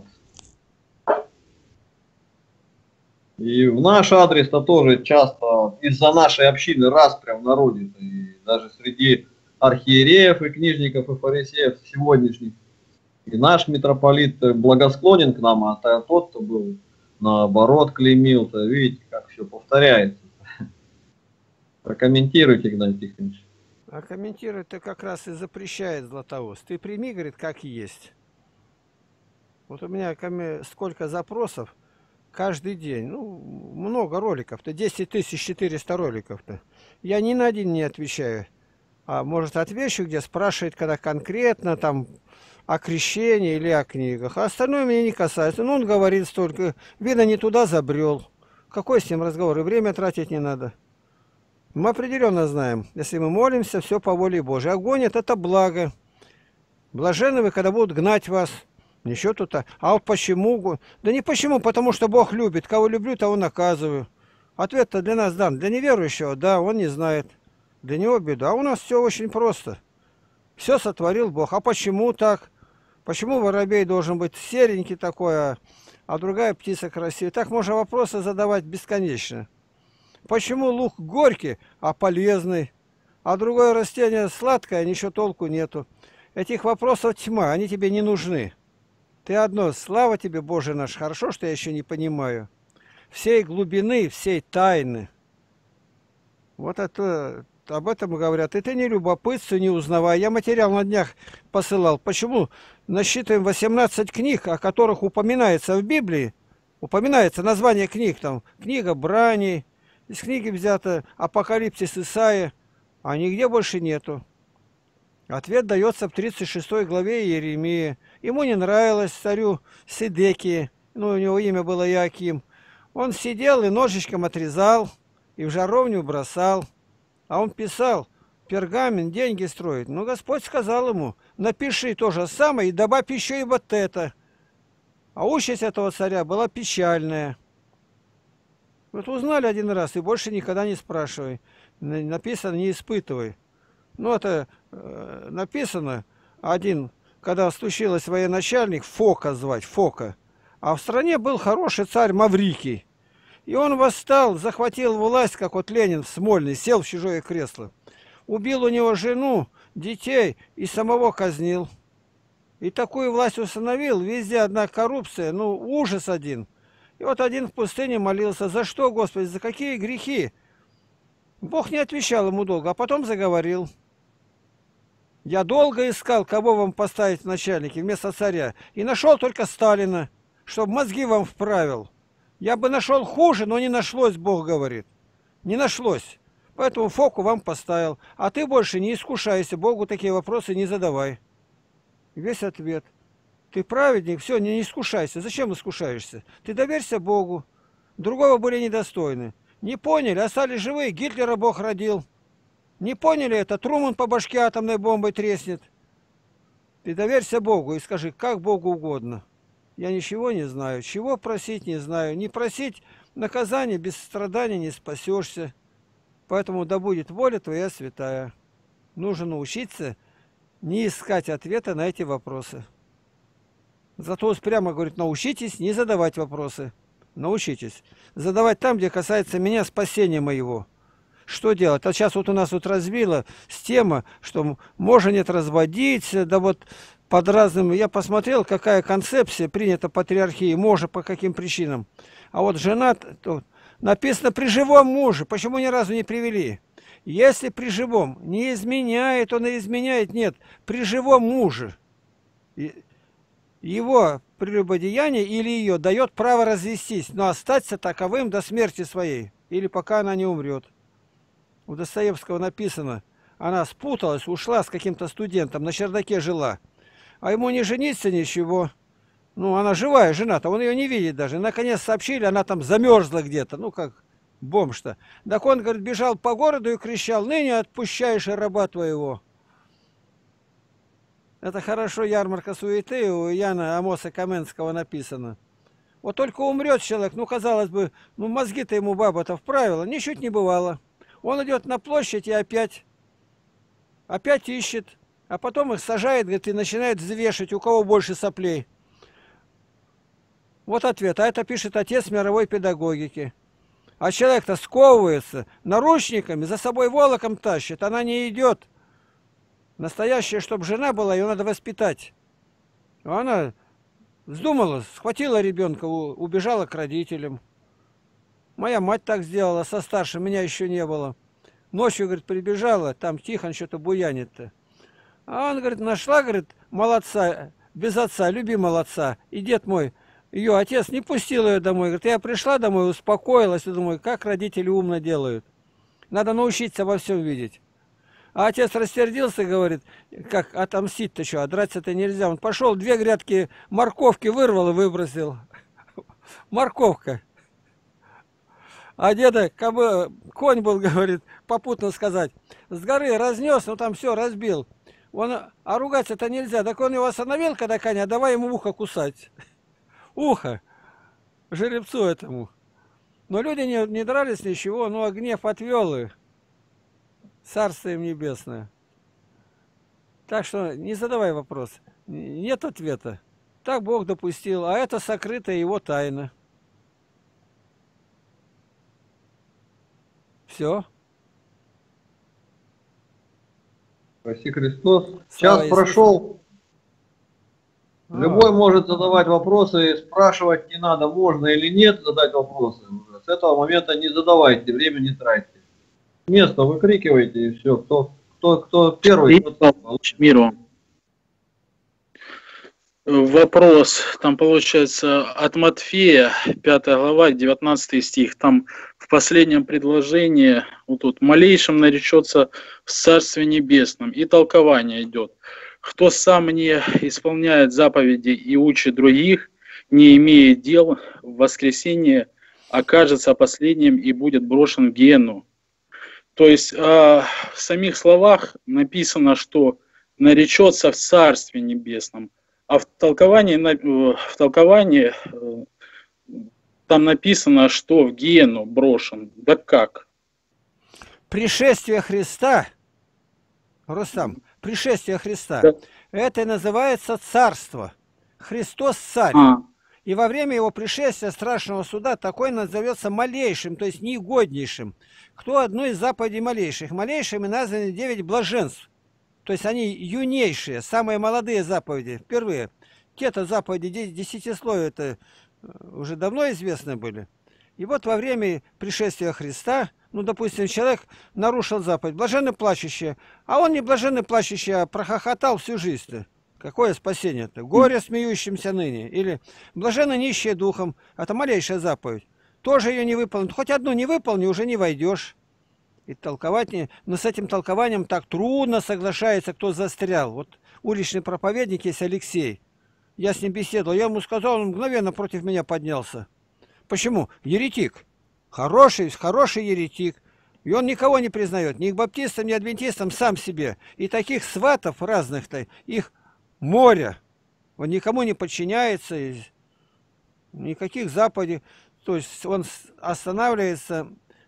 И в наш адрес-то тоже часто из-за нашей общины распря в народе, и даже среди архиереев и книжников и фарисеев сегодняшних. И наш митрополит благосклонен к нам, а тот, кто был наоборот клеймил, то видите, как все повторяется. Прокомментируйте, Игнатий Тихонович. А комментировать-то как раз и запрещает Златоуст. Ты прими, говорит, как есть. Вот у меня сколько запросов каждый день. Ну, много роликов-то. десять тысяч четыреста роликов-то. Я ни на один не отвечаю. А может отвечу, где спрашивает, когда конкретно там о крещении или о книгах. А остальное меня не касается. Ну, он говорит столько. Видно, не туда забрел. Какой с ним разговор? И время тратить не надо. Мы определенно знаем, если мы молимся, все по воле Божией. А гонят — это благо. Блаженны вы, когда будут гнать вас. Ничего тут. А вот почему? Да не почему, потому что Бог любит. Кого люблю, того наказываю. Ответ-то для нас дан. Для неверующего, да, он не знает. Для него беда. А у нас все очень просто. Все сотворил Бог. А почему так? Почему воробей должен быть серенький такой, а, а другая птица красивая? Так можно вопросы задавать бесконечно. Почему лук горький, а полезный? А другое растение сладкое, ничего толку нету. Этих вопросов тьма, они тебе не нужны. Ты одно: слава тебе, Боже наш, хорошо, что я еще не понимаю всей глубины, всей тайны. Вот это, об этом говорят. И ты не любопытствуй, не узнавай. Я материал на днях посылал. Почему насчитываем восемнадцать книг, о которых упоминается в Библии, Упоминается название книг, там, книга Брани, из книги взято Апокалипсис Исаия, а нигде больше нету. Ответ дается в тридцать шестой главе Иеремии. Ему не нравилось царю Сидекии, ну, у него имя было Иоаким. Он сидел и ножичком отрезал, и в жаровню бросал. А он писал, пергамент, деньги строит. Но Господь сказал ему, напиши то же самое и добавь еще и вот это. А участь этого царя была печальная. Вот узнали один раз и больше никогда не спрашивай. Написано, не испытывай. Ну, это э, написано, один, когда случилось военачальник, Фока звать, Фока. А в стране был хороший царь Маврикий. И он восстал, захватил власть, как вот Ленин в Смольный, сел в чужое кресло. Убил у него жену, детей и самого казнил. И такую власть установил, везде одна коррупция, ну, ужас один. И вот один в пустыне молился, за что, Господи, за какие грехи? Бог не отвечал ему долго, а потом заговорил. Я долго искал, кого вам поставить в начальники вместо царя, и нашел только Сталина, чтобы мозги вам вправил. Я бы нашел хуже, но не нашлось, Бог говорит. Не нашлось. Поэтому Фоку вам поставил. А ты больше не искушайся, Богу такие вопросы не задавай. Весь ответ. Ты праведник, все, не искушайся. Зачем искушаешься? Ты доверься Богу. Другого были недостойны. Не поняли, остались живые, Гитлера Бог родил. Не поняли это, Труман по башке атомной бомбой треснет. Ты доверься Богу и скажи, как Богу угодно. Я ничего не знаю, чего просить не знаю. Не просить наказания, без страданий не спасешься. Поэтому да будет воля твоя святая. Нужно научиться не искать ответа на эти вопросы. Зато прямо говорит, научитесь не задавать вопросы. Научитесь. Задавать там, где касается меня, спасения моего. Что делать? А сейчас вот у нас вот разбила с тема, что можно нет разводиться, да вот под разным... Я посмотрел, какая концепция принята патриархии, можно по каким причинам. А вот жена, то написано при живом муже, почему ни разу не привели? Если при живом не изменяет, он и изменяет, нет, при живом муже. Его прелюбодеяние или ее дает право развестись, но остаться таковым до смерти своей, или пока она не умрет. У Достоевского написано, она спуталась, ушла с каким-то студентом, на чердаке жила, а ему не жениться ничего. Ну, она живая жена-то, он ее не видит даже. Наконец сообщили, она там замерзла где-то, ну как бомж-то. Так он, говорит, бежал по городу и кричал, ныне отпущаешь раба твоего. Это хорошо ярмарка суеты у Яна Амоса Каменского написано. Вот только умрет человек, ну, казалось бы, ну, мозги-то ему баба-то вправила, ничуть не бывало. Он идет на площадь и опять, опять ищет, а потом их сажает, говорит, и начинает взвешивать, у кого больше соплей. Вот ответ, а это пишет отец мировой педагогики. А человек-то сковывается, наручниками, за собой волоком тащит, она не идет. Настоящая, чтобы жена была, ее надо воспитать. А она вздумала, схватила ребенка, убежала к родителям. Моя мать так сделала, со старшим, меня еще не было. Ночью, говорит, прибежала, там Тихон что-то буянит-то. А он, говорит, нашла, говорит, молодца, без отца, любимого отца. И дед мой, ее отец не пустил ее домой. Говорит, я пришла домой, успокоилась, и думаю, как родители умно делают. Надо научиться во всем видеть. А отец рассердился, говорит, как отомстить-то что, а драться-то нельзя. Он пошел, две грядки морковки вырвал и выбросил. Морковка. А деда, как бы конь был, говорит, попутно сказать, с горы разнес, но там все разбил. Он, а ругаться-то нельзя. Так он его остановил, когда коня, давай ему ухо кусать. Ухо. Жеребцу этому. Но люди не, не дрались ничего, ну а гнев отвел их. Царство им небесное. Так что не задавай вопрос. Нет ответа. Так Бог допустил, а это сокрытая его тайна. Все. Спаси Христос. Слава Час прошел. А. Любой может задавать вопросы, и спрашивать не надо, можно или нет задать вопросы. С этого момента не задавайте, время не тратьте. Место выкрикивайте и все. Кто, кто, кто первый, тот получит. Миру. Вопрос, там получается от Матфея, пятая глава, девятнадцатый стих, там в последнем предложении, вот тут, малейшим наречется в Царстве Небесном, и толкование идет. Кто сам не исполняет заповеди и учит других, не имея дел, в воскресенье окажется последним и будет брошен в гиенну. То есть э, в самих словах написано, что наречется в Царстве Небесном. А в толковании, в толковании там написано, что в гиену брошен. Да как? Пришествие Христа, Рустам, пришествие Христа, Да. это и называется царство. Христос царь. А, И во время его пришествия страшного суда такой назовется малейшим, то есть неугоднейшим. Кто одну из заповедей малейших? Малейшими названы девять блаженств. То есть они юнейшие, самые молодые заповеди, впервые. Те-то заповеди десятисловия это уже давно известны были. И вот во время пришествия Христа, ну, допустим, человек нарушил заповедь, блаженны плачущие, а он не блаженный плачущий, а прохохотал всю жизнь-то. Какое спасение-то? Горе смеющимся ныне. Или блаженны нищие духом, это малейшая заповедь. Тоже ее не выполнит. Хоть одну не выполни, уже не войдешь. И толковать не... Но с этим толкованием так трудно соглашается, кто застрял. Вот уличный проповедник есть Алексей. Я с ним беседовал. Я ему сказал, он мгновенно против меня поднялся. Почему? Еретик. Хороший, хороший еретик. И он никого не признает. Ни к баптистам, ни адвентистам, сам себе. И таких сватов разных-то, их море. Он никому не подчиняется. И никаких заповедей. То есть он останавливается...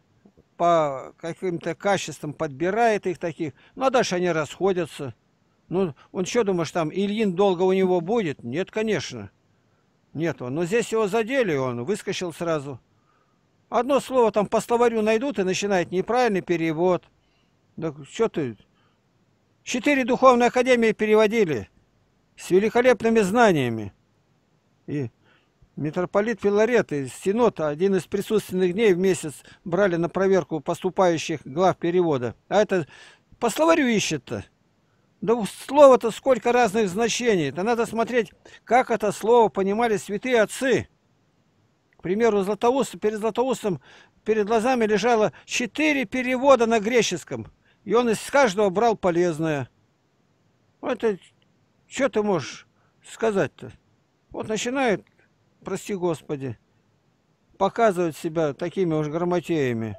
по каким-то качествам подбирает их таких, ну а дальше они расходятся. Ну, он что, думаешь, там Ильин долго у него будет? Нет, конечно. Нет, он. Но здесь его задели, он выскочил сразу. Одно слово там по словарю найдут и начинает неправильный перевод. Да что ты? Четыре духовные академии переводили с великолепными знаниями. И митрополит Филарет и Синод один из присутственных дней в месяц брали на проверку поступающих глав перевода. А это по словарю ищет-то. Да слово-то сколько разных значений. Да надо смотреть, как это слово понимали святые отцы. К примеру, Златоуст, перед Златоустом перед глазами лежало четыре перевода на греческом. И он из каждого брал полезное. Это что ты можешь сказать-то? Вот начинает, прости Господи, показывать себя такими уж грамотеями.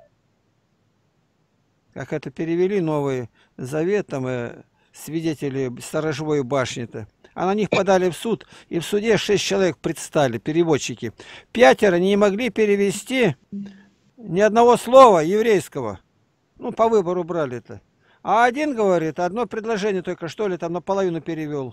Как это перевели Новый Завет, там и свидетели сторожевой башни-то. А на них подали в суд, и в суде шесть человек предстали, переводчики. Пятеро не могли перевести ни одного слова еврейского. Ну, по выбору брали это. А один, говорит, одно предложение только, что ли, там наполовину перевел.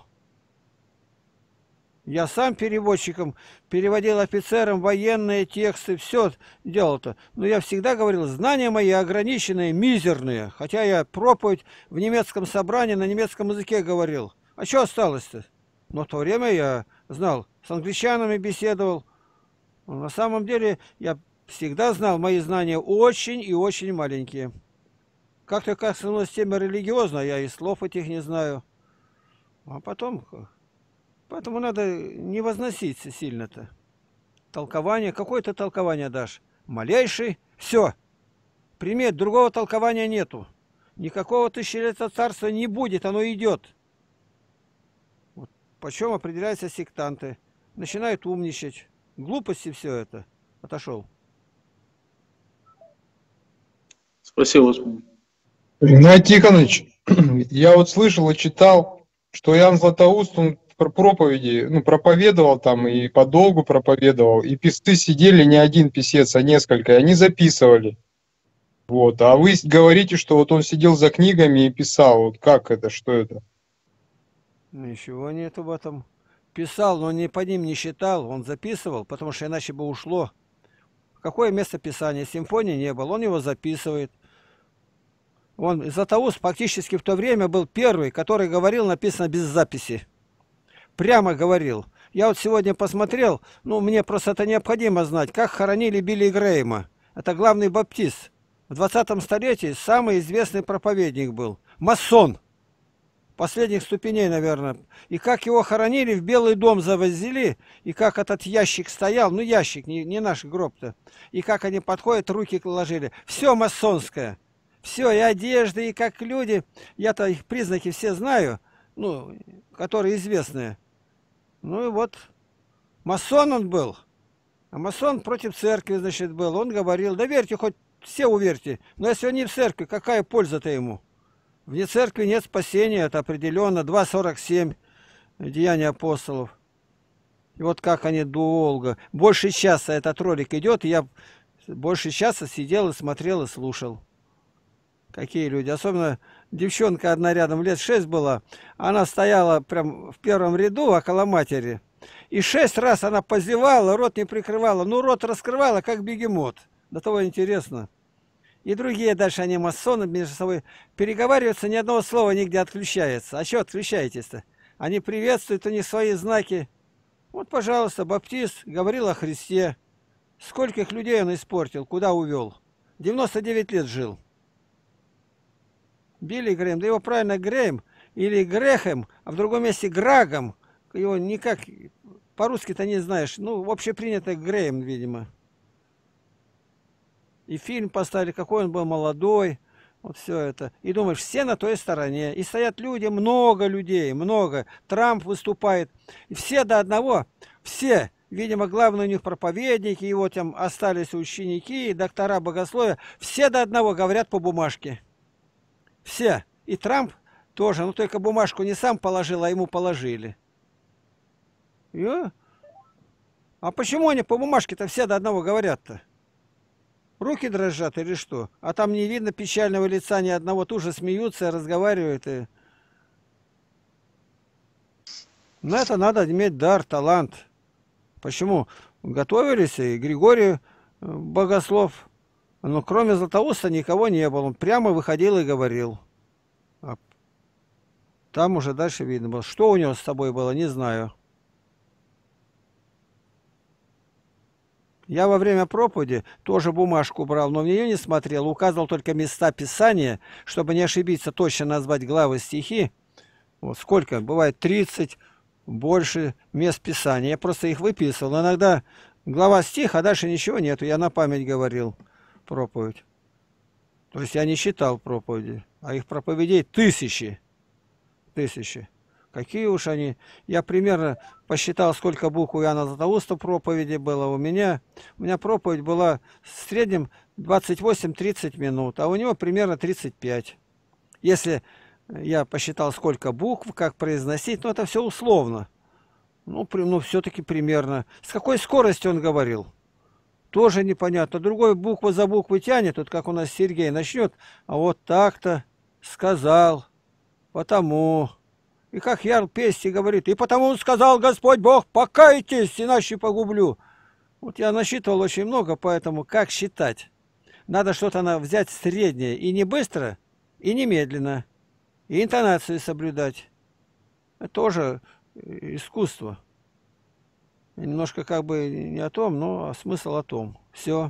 Я сам переводчиком переводил офицерам военные тексты, все делал-то. Но я всегда говорил, знания мои ограниченные, мизерные. Хотя я проповедь в немецком собрании на немецком языке говорил. А что осталось-то? Но в то время я знал, с англичанами беседовал. Но на самом деле я всегда знал, мои знания очень и очень маленькие. Как-то коснулась тема религиозная, я и слов этих не знаю. А потом... Поэтому надо не возноситься сильно-то. Толкование, какое-то толкование дашь. Малейший, все. Примет, другого толкования нету. Никакого тысячелетия царства не будет, оно идет. Вот. Почем определяются сектанты. Начинают умничать. Глупости все это. Отошел. Спасибо, Господи. Ренат Тихонович, я вот слышал и читал, что Иоанн Златоуст, он про проповеди, ну, проповедовал там и подолгу проповедовал, и писцы сидели не один писец, а несколько, и они записывали. Вот, а вы говорите, что вот он сидел за книгами и писал. Вот как это, что это? Ничего нет об этом. Писал, но не по ним не считал, он записывал, потому что иначе бы ушло. Какое место писания? Симфонии не было, он его записывает. Он, Златоуст фактически в то время был первый, который говорил, написано без записи. Прямо говорил. Я вот сегодня посмотрел, ну, мне просто это необходимо знать, как хоронили Билли Грэйма. Это главный баптист. В двадцатом столетии самый известный проповедник был. Масон. последних ступеней, наверное. И как его хоронили, в Белый дом завозили, и как этот ящик стоял, ну ящик, не, не наш гроб-то, и как они подходят, руки ложили. Все масонское. Все, и одежды, и как люди, я-то их признаки все знаю, ну, которые известные. Ну и вот, масон он был. А масон против церкви, значит, был. Он говорил, да верьте, хоть все уверьте, но если он не в церкви, какая польза-то ему? Вне церкви нет спасения, это определенно. два сорок семь, Деяния апостолов. И вот как они долго. Больше часа этот ролик идет, и я больше часа сидел и смотрел и слушал. Какие люди. Особенно девчонка одна рядом, лет шесть была. Она стояла прям в первом ряду около матери. И шесть раз она позевала, рот не прикрывала. Ну, рот раскрывала, как бегемот. До того интересно. И другие дальше, они масоны между собой переговариваются, ни одного слова нигде отключается. А что отключаетесь-то? Они приветствуют, у них свои знаки. Вот, пожалуйста, баптист говорил о Христе. Скольких людей он испортил, куда увел? девяносто девять лет жил. Билли Грэм, да его правильно Грэм или Грэхэм, а в другом месте Грагом. Его никак, по-русски-то не знаешь. Ну, общепринято Грэм, видимо. И фильм поставили, какой он был молодой. Вот все это. И думаешь, все на той стороне. И стоят люди, много людей, много. Трамп выступает. И все до одного, все, видимо, главные у них проповедники, его там остались ученики, доктора богословия. Все до одного говорят по бумажке. Все. И Трамп тоже, но только бумажку не сам положил, а ему положили. И, а почему они по бумажке-то все до одного говорят-то? Руки дрожат или что? А там не видно печального лица ни одного, тоже смеются, разговаривают. И... На это надо иметь дар, талант. Почему? Готовились, и Григорий Богослов, но кроме Златоуста никого не было. Он прямо выходил и говорил. А там уже дальше видно было. Что у него с собой было, не знаю. Я во время проповеди тоже бумажку брал, но в нее не смотрел. Указывал только места Писания, чтобы не ошибиться, точно назвать главы, стихи. Вот сколько? Бывает тридцать, больше мест Писания. Я просто их выписывал. Иногда глава стих, а дальше ничего нету. Я на память говорил проповедь. То есть я не читал проповеди, а их проповедей тысячи. Тысячи. Какие уж они. Я примерно посчитал, сколько букв у Иоанна Златоуста проповеди было. У меня, у меня проповедь была в среднем двадцать восемь-тридцать минут, а у него примерно тридцать пять. Если я посчитал, сколько букв, как произносить, но это все условно. Ну, при, ну все-таки примерно. С какой скоростью он говорил? Тоже непонятно. Другой букву за буквой тянет, вот как у нас Сергей начнет, а вот так-то сказал, потому... И как Ярл Пести говорит, и потому сказал Господь Бог, покайтесь, иначе погублю. Вот я насчитывал очень много, поэтому как считать? Надо что-то взять среднее, и не быстро, и не медленно, и интонацию соблюдать. Это тоже искусство. Немножко как бы не о том, но смысл о том. Все.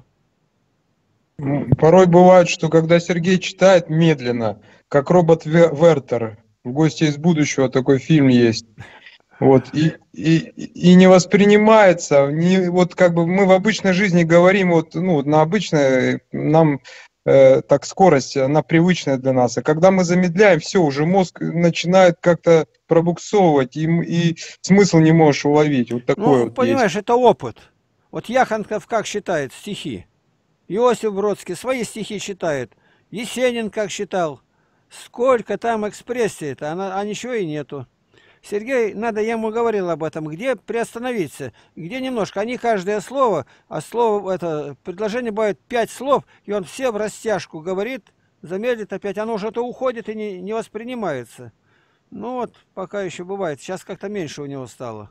Порой бывает, что когда Сергей читает медленно, как робот Вертер, в «Гости из будущего» такой фильм есть. Вот, и, и, и не воспринимается, не, вот как бы мы в обычной жизни говорим, вот, ну, на обычной, нам э, так скорость, она привычная для нас, а когда мы замедляем, все, уже мозг начинает как-то пробуксовывать, и, и смысл не можешь уловить, вот такой Ну, вот понимаешь, есть. это опыт. Вот Яхонтов как считает стихи? Иосиф Бродский свои стихи читает. Есенин как читал. Сколько там экспрессии-то, а, а ничего и нету. Сергей, надо, я ему говорил об этом, где приостановиться, где немножко, а не каждое слово, а слово, это, предложение бывает пять слов, и он все в растяжку говорит, замедлит опять, оно уже то уходит и не, не воспринимается. Ну вот, пока еще бывает, сейчас как-то меньше у него стало.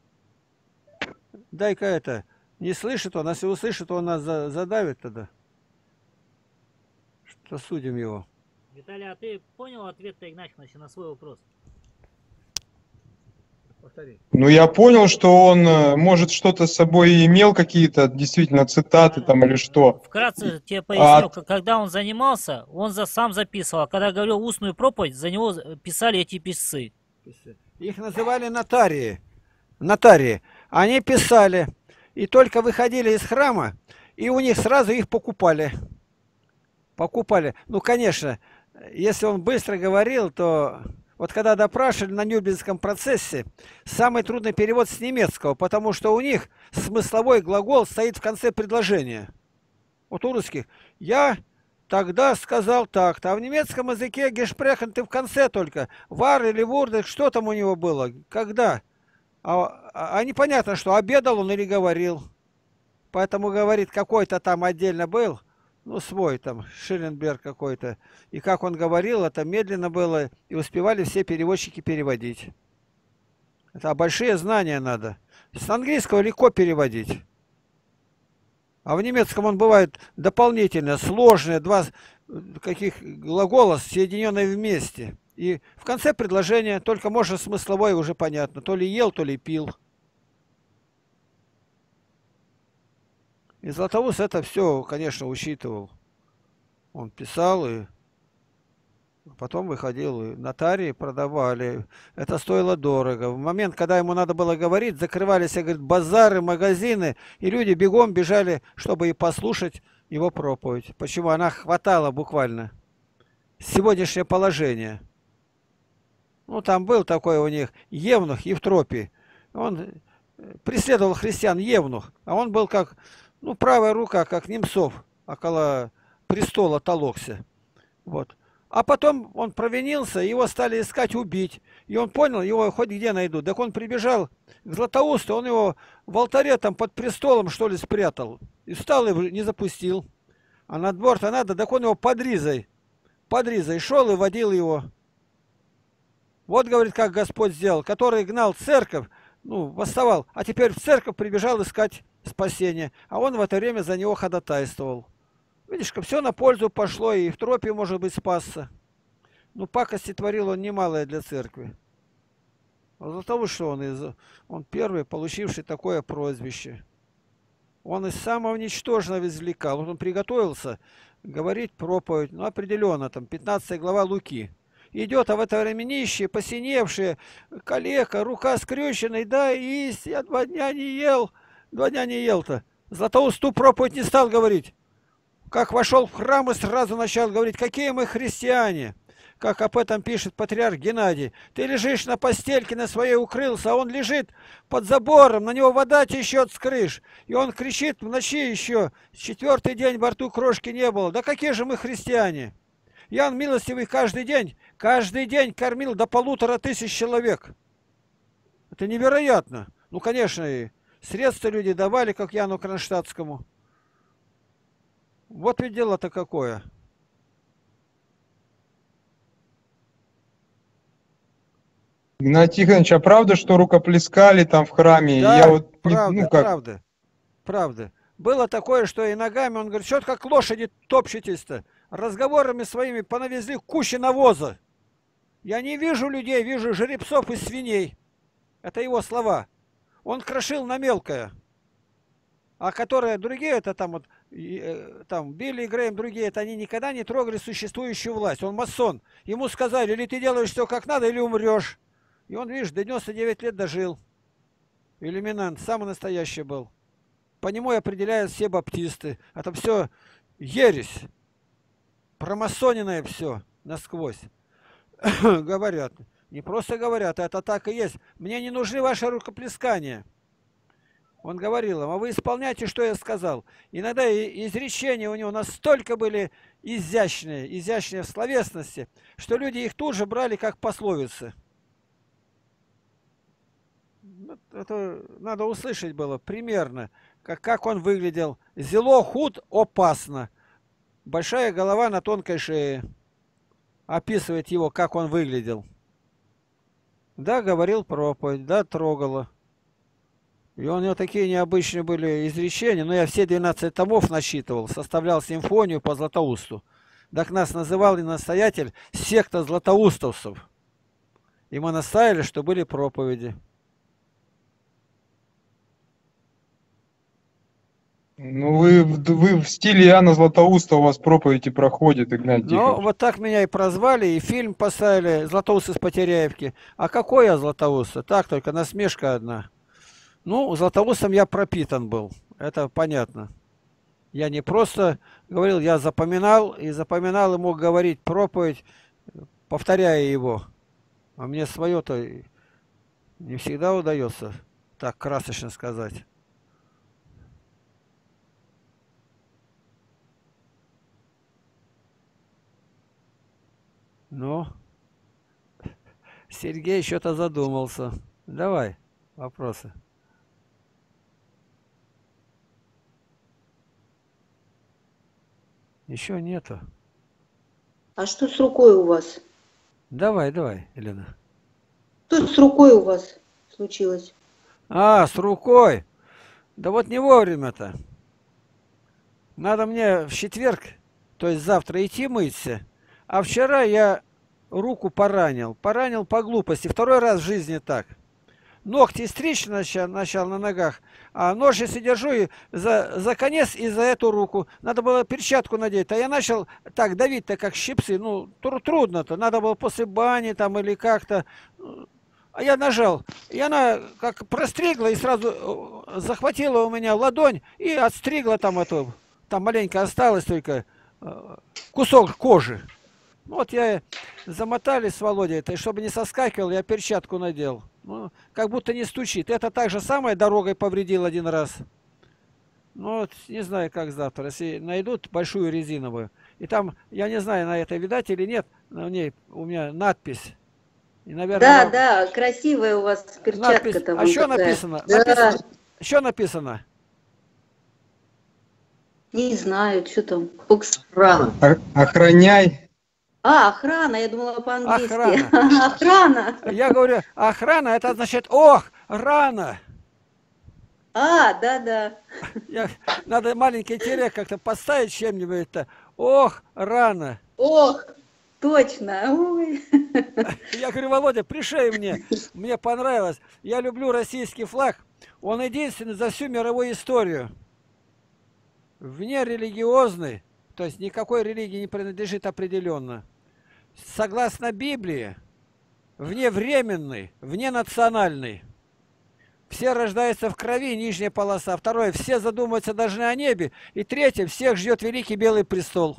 Дай-ка это, не слышит он, а если услышит, он нас задавит тогда. Что судим его. Виталий, а ты понял ответ-то Игнатьевича на свой вопрос? Повтори. Ну, я понял, что он, э, может, что-то с собой имел, какие-то действительно цитаты там или что. Вкратце тебе А поясню, к- когда он занимался, он за, сам записывал. А когда говорил устную проповедь, за него з- писали эти писцы. Их называли нотарии. Нотарии. Они писали. И только выходили из храма, и у них сразу их покупали. Покупали. Ну, конечно, если он быстро говорил, то... Вот когда допрашивали на Нюрнбергском процессе, самый трудный перевод с немецкого, потому что у них смысловой глагол стоит в конце предложения. Вот у русских «я тогда сказал так-то», а в немецком языке «гешпрехен» ты в конце только. «Вар» или «вурдек», что там у него было, когда? А, а, а непонятно, что обедал он или говорил. Поэтому говорит, какой-то там отдельно был, ну, свой там, Шилленберг какой-то. И как он говорил, это медленно было, и успевали все переводчики переводить. Это большие знания надо. С английского легко переводить. А в немецком он бывает дополнительно, сложные, два каких глагола, соединенные вместе. И в конце предложения только можно смысловое уже понятно. То ли ел, то ли пил. И Златоуст это все, конечно, учитывал. Он писал, и потом выходил, и нотарии продавали. Это стоило дорого. В момент, когда ему надо было говорить, закрывались, говорит, базары, магазины, и люди бегом бежали, чтобы и послушать его проповедь. Почему? Она хватала буквально. Сегодняшнее положение. Ну, там был такой у них евнух Евтропий. Он преследовал христиан, евнух. А он был как... Ну, правая рука, как Немцов, около престола толокся. Вот. А потом он провинился, его стали искать убить. И он понял, его хоть где найдут. Так он прибежал к Златоусту, он его в алтаре там под престолом, что ли, спрятал. И встал и не запустил. А на двор-то надо, так он его под ризой, под ризой шел и водил его. Вот, говорит, как Господь сделал, который гнал церковь, ну, восставал, а теперь в церковь прибежал искать спасение, а он в это время за него ходатайствовал. Видишь, как все на пользу пошло, и в тропе, может быть, спасся. Ну, пакости творил он немалое для церкви. А за того, что он, из... он первый, получивший такое прозвище. Он из самого ничтожного извлекал. Вот он приготовился говорить проповедь, ну, определенно, там, пятнадцатая глава Луки. Идет, а в это время нищие, посиневшие, калека, рука скрюченная, да, и я два дня не ел, два дня не ел-то. Златоуст ту проповедь не стал говорить. Как вошел в храм и сразу начал говорить, какие мы христиане. Как об этом пишет патриарх Геннадий. Ты лежишь на постельке, на своей укрылся, а он лежит под забором, на него вода течет с крыш. И он кричит в ночи еще, четвертый день во рту крошки не было. Да какие же мы христиане? Ян Милостивый каждый день, каждый день кормил до полутора тысяч человек. Это невероятно. Ну, конечно, и средства люди давали, как Яну Кронштадтскому. Вот ведь дело-то какое. Игнатий Тихонович, а правда, что рукоплескали там в храме? Да, Я вот не- правда, ну, как... правда, правда. Было такое, что и ногами, он говорит, что как лошади топчетесь-то? Разговорами своими понавезли кучи навоза. Я не вижу людей, вижу жеребцов и свиней. Это его слова. Он крошил на мелкое. А которые другие, это там вот, там Билли Грэм, другие, это они никогда не трогали существующую власть. Он масон. Ему сказали, или ты делаешь все как надо, или умрешь. И он, видишь, до девяноста девяти лет дожил. Иллюминант, самый настоящий был. По нему и определяют все баптисты. Это все ересь. Промасоненное все насквозь. Говорят. Не просто говорят, это так и есть. Мне не нужны ваши рукоплескания. Он говорил им, а вы исполняйте, что я сказал. Иногда изречения у него настолько были изящные, изящные в словесности, что люди их тут же брали как пословицы. Это надо услышать было примерно, как, как он выглядел. Зело худ опасно. Большая голова на тонкой шее. Описывает его, как он выглядел. Да, говорил проповедь, да, трогало. И у него такие необычные были изречения. Но я все двенадцать томов насчитывал, составлял симфонию по Златоусту. Так нас называл и настоятель секта златоустовцев. И мы наставили, что были проповеди. Ну, вы, в- вы в стиле Иоанна Златоуста, у вас проповеди проходит, Игнат Ну, Тихонович. вот так меня и прозвали, и фильм поставили «Златоуст из Потеряевки». А какой я Златоуст? Так, только насмешка одна. Ну, Златоустом я пропитан был, это понятно. Я не просто говорил, я запоминал, и запоминал и мог говорить проповедь, повторяя его. А мне свое-то не всегда удается так красочно сказать. Ну, Сергей что-то задумался. Давай, вопросы. Еще нету. А что с рукой у вас? Давай, давай, Елена. Что с рукой у вас случилось? А, с рукой. Да вот не вовремя-то. Надо мне в четверг, то есть завтра, идти мыться. А вчера я руку поранил. Поранил по глупости. Второй раз в жизни так. Ногти стричь начал, начал на ногах, а нож если держу и за, за конец и за эту руку. Надо было перчатку надеть. А я начал так давить-то, как щипцы. Ну, тру- трудно-то. Надо было после бани там или как-то. А я нажал. И она как простригла и сразу э, захватила у меня ладонь и отстригла там эту. Там маленько осталось только э, кусок кожи. Вот я замотали с Володей, это, чтобы не соскакивал, я перчатку надел. Ну, как будто не стучит. Это так же самое дорогой повредил один раз. Ну, вот, не знаю, как завтра. Если найдут большую резиновую. И там, я не знаю, на это видать или нет, на ней у меня надпись. И, наверное, Да, вам- да, красивая у вас надпись. перчатка-то. А вон что такая. написано? Да, Написано. Что написано? не знаю, что там. Охрана. Ор- Охраняй. А, охрана, я думала по-английски. Охрана. Охрана. Я говорю, охрана, это значит, ох, рано. А, да, да. Я, надо маленький тире как-то поставить чем-нибудь-то. Ох, рано. Ох, точно. Ой. Я говорю, Володя, пришей мне. Мне понравилось. Я люблю российский флаг. Он единственный за всю мировую историю. Вне религиозный, то есть никакой религии не принадлежит определенно. Согласно Библии, вневременный, вненациональный. Все рождаются в крови, нижняя полоса. Второе, все задумываться должны о небе. И третье, всех ждет великий белый престол.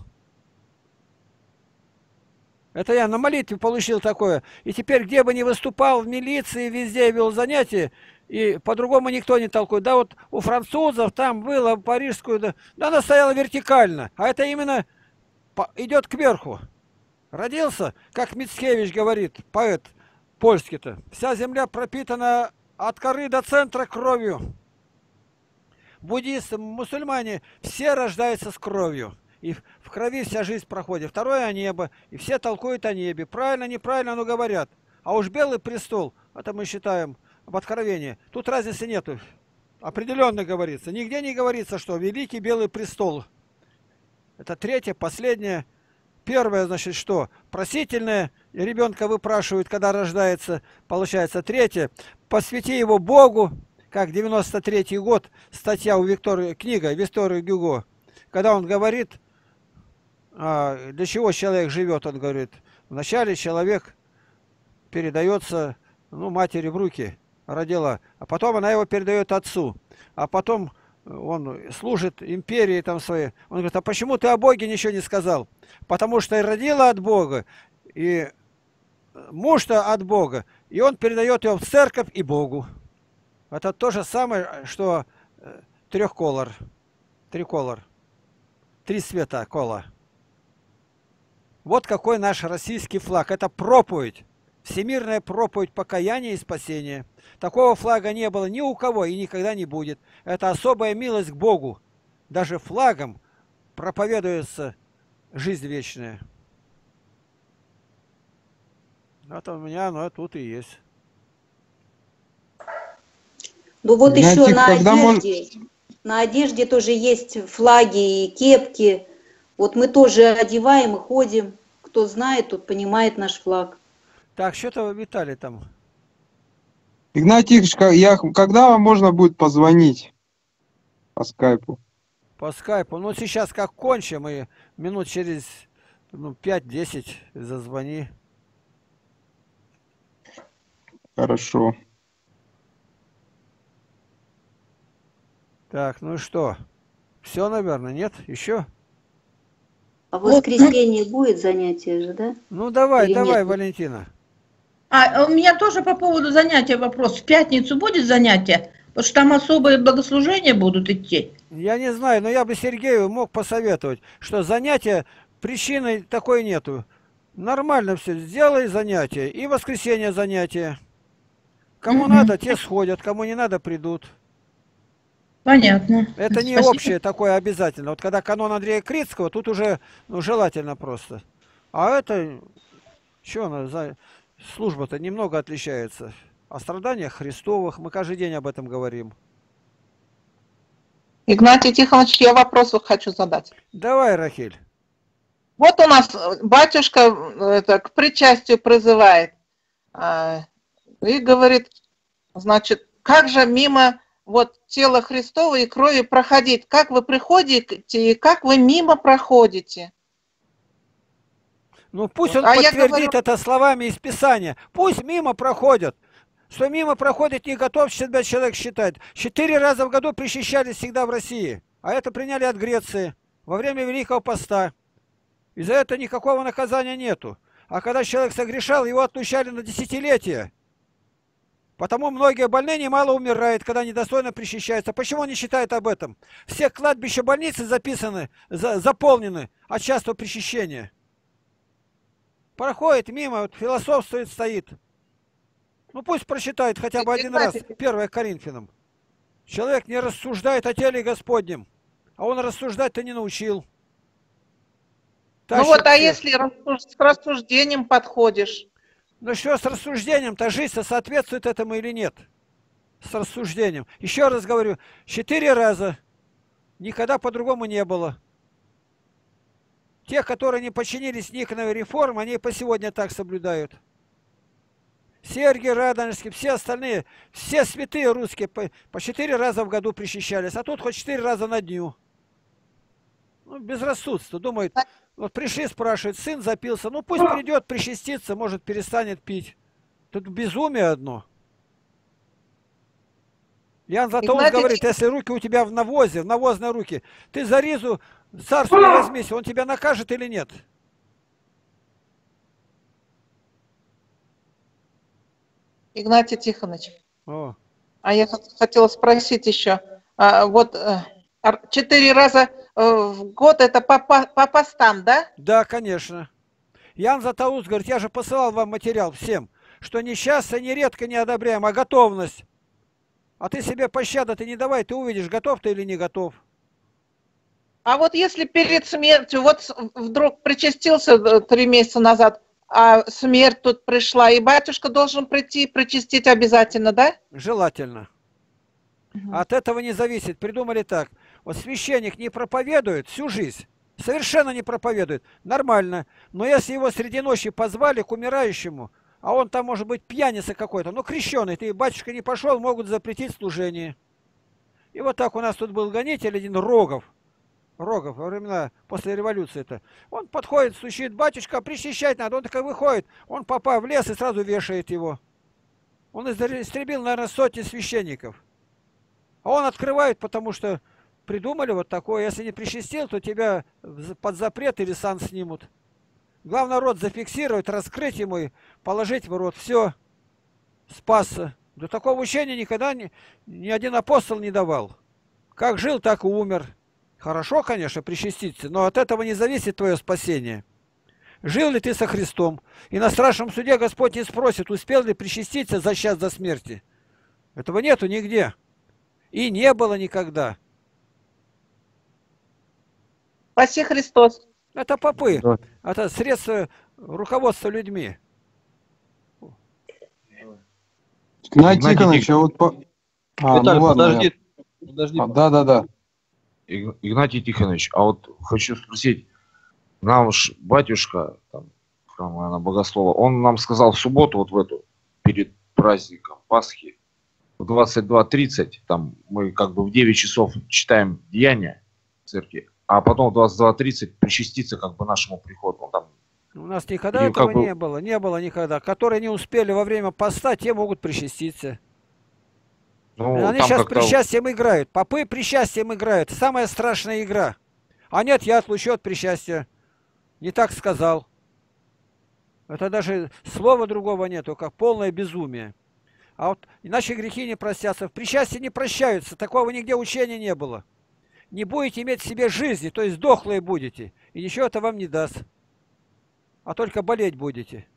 Это я на молитве получил такое. И теперь, где бы ни выступал, в милиции, везде вел занятия, и по-другому никто не толкует. Да вот у французов там было парижскую, да, да она стояла вертикально. А это именно по- идет кверху. Родился, как Мицкевич говорит, поэт польский-то. Вся земля пропитана от коры до центра кровью. Буддисты, мусульмане, все рождаются с кровью. И в крови вся жизнь проходит. Второе о небо. И все толкуют о небе. Правильно, неправильно, но говорят. А уж белый престол, это мы считаем в Откровении. Тут разницы нету. Определенно говорится. Нигде не говорится, что великий белый престол. Это третье, последнее. Первое, значит, что? Просительное. Ребенка выпрашивают, когда рождается. Получается. Третье. Посвяти его Богу. Как девяносто третий год. Статья у Виктории, книга Виктории Гюго. Когда он говорит, а, для чего человек живет, он говорит, вначале человек передается, ну, матери в руки, родила, а потом она его передает отцу, а потом он служит империи там своей. Он говорит, а почему ты о Боге ничего не сказал? Потому что и родила от Бога, и муж-то от Бога, и он передает его в церковь и Богу. Это то же самое, что трехколор, триколор, три цвета кола. Вот какой наш российский флаг. Это проповедь. Всемирная проповедь покаяния и спасения. Такого флага не было ни у кого и никогда не будет. Это особая милость к Богу. Даже флагом проповедуется жизнь вечная. Вот у меня оно тут и есть. Ну вот Знаете, еще на когда мон- одежде. На одежде тоже есть флаги и кепки. Вот мы тоже одеваем и ходим. Кто знает, тот понимает наш флаг. Так, что-то Виталий там. Игнат Тихонович, ка- я, когда вам можно будет позвонить по скайпу? По скайпу. Ну, сейчас как кончим, и минут через ну, пять-десять зазвони. Хорошо. Так, ну и что? Все, наверное, нет? Еще? А в воскресенье будет занятие же, да? Ну, давай, Или давай, нет? Валентина. А у меня тоже по поводу занятия вопрос. В пятницу будет занятие? Потому что там особые богослужения будут идти. Я не знаю, но я бы Сергею мог посоветовать, что занятия, причины такой нету. Нормально все, сделай занятия. И в воскресенье занятия. Кому Мгм. надо, те сходят, кому не надо, придут. Понятно. Это не Спасибо. общее такое обязательно. Вот когда канон Андрея Крицкого, тут уже ну, желательно просто. А это, что она за... Служба-то немного отличается. О страданиях Христовых, мы каждый день об этом говорим. Игнатий Тихонович, я вопрос вот хочу задать. Давай, Рахиль. Вот у нас батюшка это, к причастию призывает а, и говорит, значит, как же мимо вот тела Христова и крови проходить? Как вы приходите и как вы мимо проходите? Ну пусть Вот. он А я подтвердит говорю- это словами из Писания. Пусть мимо проходят. Что мимо проходит, не готов себя человек считать. Четыре раза в году причащались всегда в России. А это приняли от Греции во время Великого Поста. И за это никакого наказания нету. А когда человек согрешал, его отлучали на десятилетия. Потому многие больные немало умирают, когда недостойно причащаются. Почему он не считает об этом? Все кладбища больницы записаны, за, заполнены от частого причащения. Проходит мимо, вот, философствует, стоит. Ну пусть прочитает хотя бы один раз первое Коринфянам. Человек не рассуждает о теле Господнем, а он рассуждать-то не научил. Ну Тащит вот, а всех. если рассуж- с рассуждением подходишь? Ну что с рассуждением-то, жизнь-то соответствует этому или нет? С рассуждением. Еще раз говорю, четыре раза. Никогда по-другому не было. Те, которые не подчинились Никоновой реформе, они и по сегодня так соблюдают. Сергий Радонежский, все остальные, все святые русские по, по четыре раза в году причащались, а тут хоть четыре раза на дню. Ну, безрассудство. Думают, вот пришли, спрашивают, сын запился, ну пусть придет, причастится, может перестанет пить. Тут безумие одно. Ян Златоуст Игнатий говорит, Тихонович- если руки у тебя в навозе, в навозные руки, ты за ризу царству не возьмись, он тебя накажет или нет? Игнатий Тихонович, О. а я хот- хотела спросить еще. А, вот э, ар- четыре раза э, в год это по, по, по постам, да? Да, конечно. Ян Златоуст говорит, я же посылал вам материал всем, что несчастье нередко не одобряем, а готовность. А ты себе пощады ты не давай, ты увидишь, готов ты или не готов. А вот если перед смертью, вот с- вдруг причастился э, три месяца назад, а смерть тут пришла, и батюшка должен прийти и причастить обязательно, да? Желательно. Мгм. От этого не зависит. Придумали так. Вот священник не проповедует всю жизнь. Совершенно не проповедует. Нормально. Но если его среди ночи позвали к умирающему, а он там может быть пьяница какой-то, ну крещеный, ты, батюшка, не пошел, могут запретить служение. И вот так у нас тут был гонитель один, Рогов. Рогов, во времена, после революции-то. Он подходит, стучит, батюшка, причащать надо. Он такой выходит, он попал в лес и сразу вешает его. Он истребил, наверное, сотни священников. А он открывает, потому что придумали вот такое. Если не причастил, то тебя под запрет или сан снимут. Главное, рот зафиксировать, раскрыть ему и положить в рот. Все, спасся. До такого учения никогда ни, ни один апостол не давал. Как жил, так и умер. Хорошо, конечно, причаститься, но от этого не зависит твое спасение. Жил ли ты со Христом? И на страшном суде Господь не спросит, успел ли причаститься за час до смерти. Этого нету нигде. И не было никогда. Спаси Христос. Это попы. Да. Это средства руководства людьми. Игнатий Игнатий Тихонович, а вот по... А, Виталий, ну ладно, подожди. я- Подожди. А, да, да, да. Иг- Игнатий Тихонович, а вот хочу спросить, нам ж батюшка, там, храм, наверное, богослова, он нам сказал в субботу, вот в эту, перед праздником Пасхи, в двадцать два тридцать, там мы как бы в девять часов читаем Деяния, церкви, а потом в двадцать два тридцать причаститься как бы нашему приходу. Ну, там, У нас никогда и этого как бы- не было, не было никогда. Которые не успели во время поста, те могут причаститься. ну, Они там сейчас как-то- причастием играют. Попы причастием играют. Самая страшная игра. А нет, я отлучу от причастия. Не так сказал. Это даже слова другого нету, как полное безумие. А вот иначе грехи не простятся. В причастии не прощаются. Такого нигде учения не было. Не будете иметь в себе жизни, то есть дохлые будете. И ничего это вам не даст. А только болеть будете.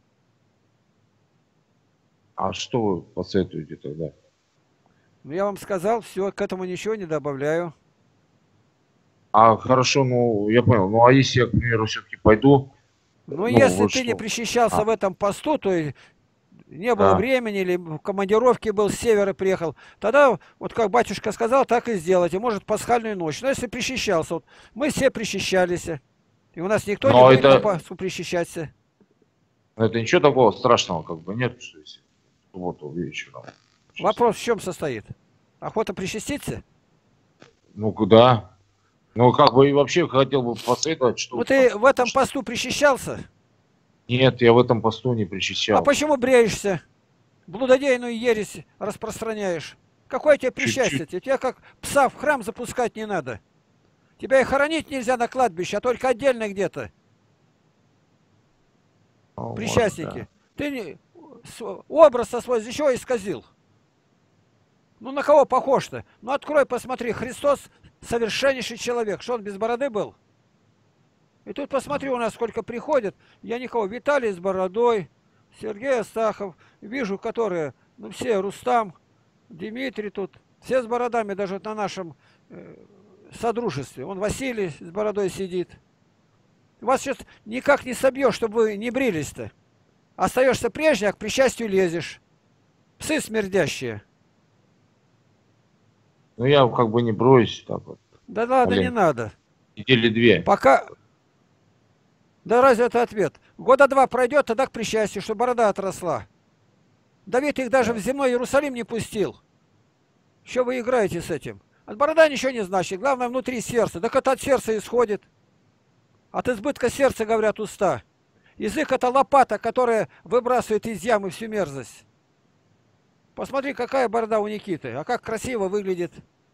А что вы посоветуете тогда? Ну, я вам сказал, все, к этому ничего не добавляю. А хорошо, ну, я понял. Ну, а если я, к примеру, все-таки пойду, Но Ну, если вот ты не что. причащался А. в этом посту, то и не было Да. времени, или в командировке был, с севера приехал, тогда, вот как батюшка сказал, так и сделайте. Может, пасхальную ночь. Но если причащался, вот, мы все причащались. И у нас никто не Но будет это- на Пасху причащаться. ну, это ничего такого страшного как бы нет, что если в субботу вечером. Вопрос в чем состоит? Охота причаститься? Ну, куда? Ну, как бы и вообще хотел бы посоветовать, что... Ну ты в этом посту причащался? Нет, я в этом посту не А причащал. почему бреешься? Блудодейную ересь распространяешь. Какое тебе причастие? Тебя как пса в храм запускать не надо. Тебя и хоронить нельзя на кладбище, а только отдельно где-то. Ну, может, Причастники. да. Ты не... с- образ-то свой еще исказил. Ну на кого похож-то? Ну открой, посмотри. Христос совершеннейший человек. Что он без бороды был? И тут посмотри, у нас сколько приходит. Я никого. Виталий с бородой, Сергей Астахов. Вижу, которые, ну все, Рустам, Дмитрий тут. Все с бородами, даже вот на нашем э, содружестве. Он Василий с бородой сидит. Вас сейчас никак не собьешь, чтобы вы не брились-то. Остаешься прежний, а к причастию лезешь. Псы смердящие. Ну, я как бы не броюсь так вот. Да ладно, Блин. не надо. Недели две. Пока... Да разве это ответ? Года два пройдет, тогда к причастию, чтобы борода отросла. Давид их даже в земной Иерусалим не пустил. Что вы играете с этим? От борода ничего не значит. Главное, внутри сердца. Так это от сердца исходит. От избытка сердца, говорят, уста. Язык — это лопата, которая выбрасывает из ямы всю мерзость. Посмотри, какая борода у Никиты, а как красиво выглядит.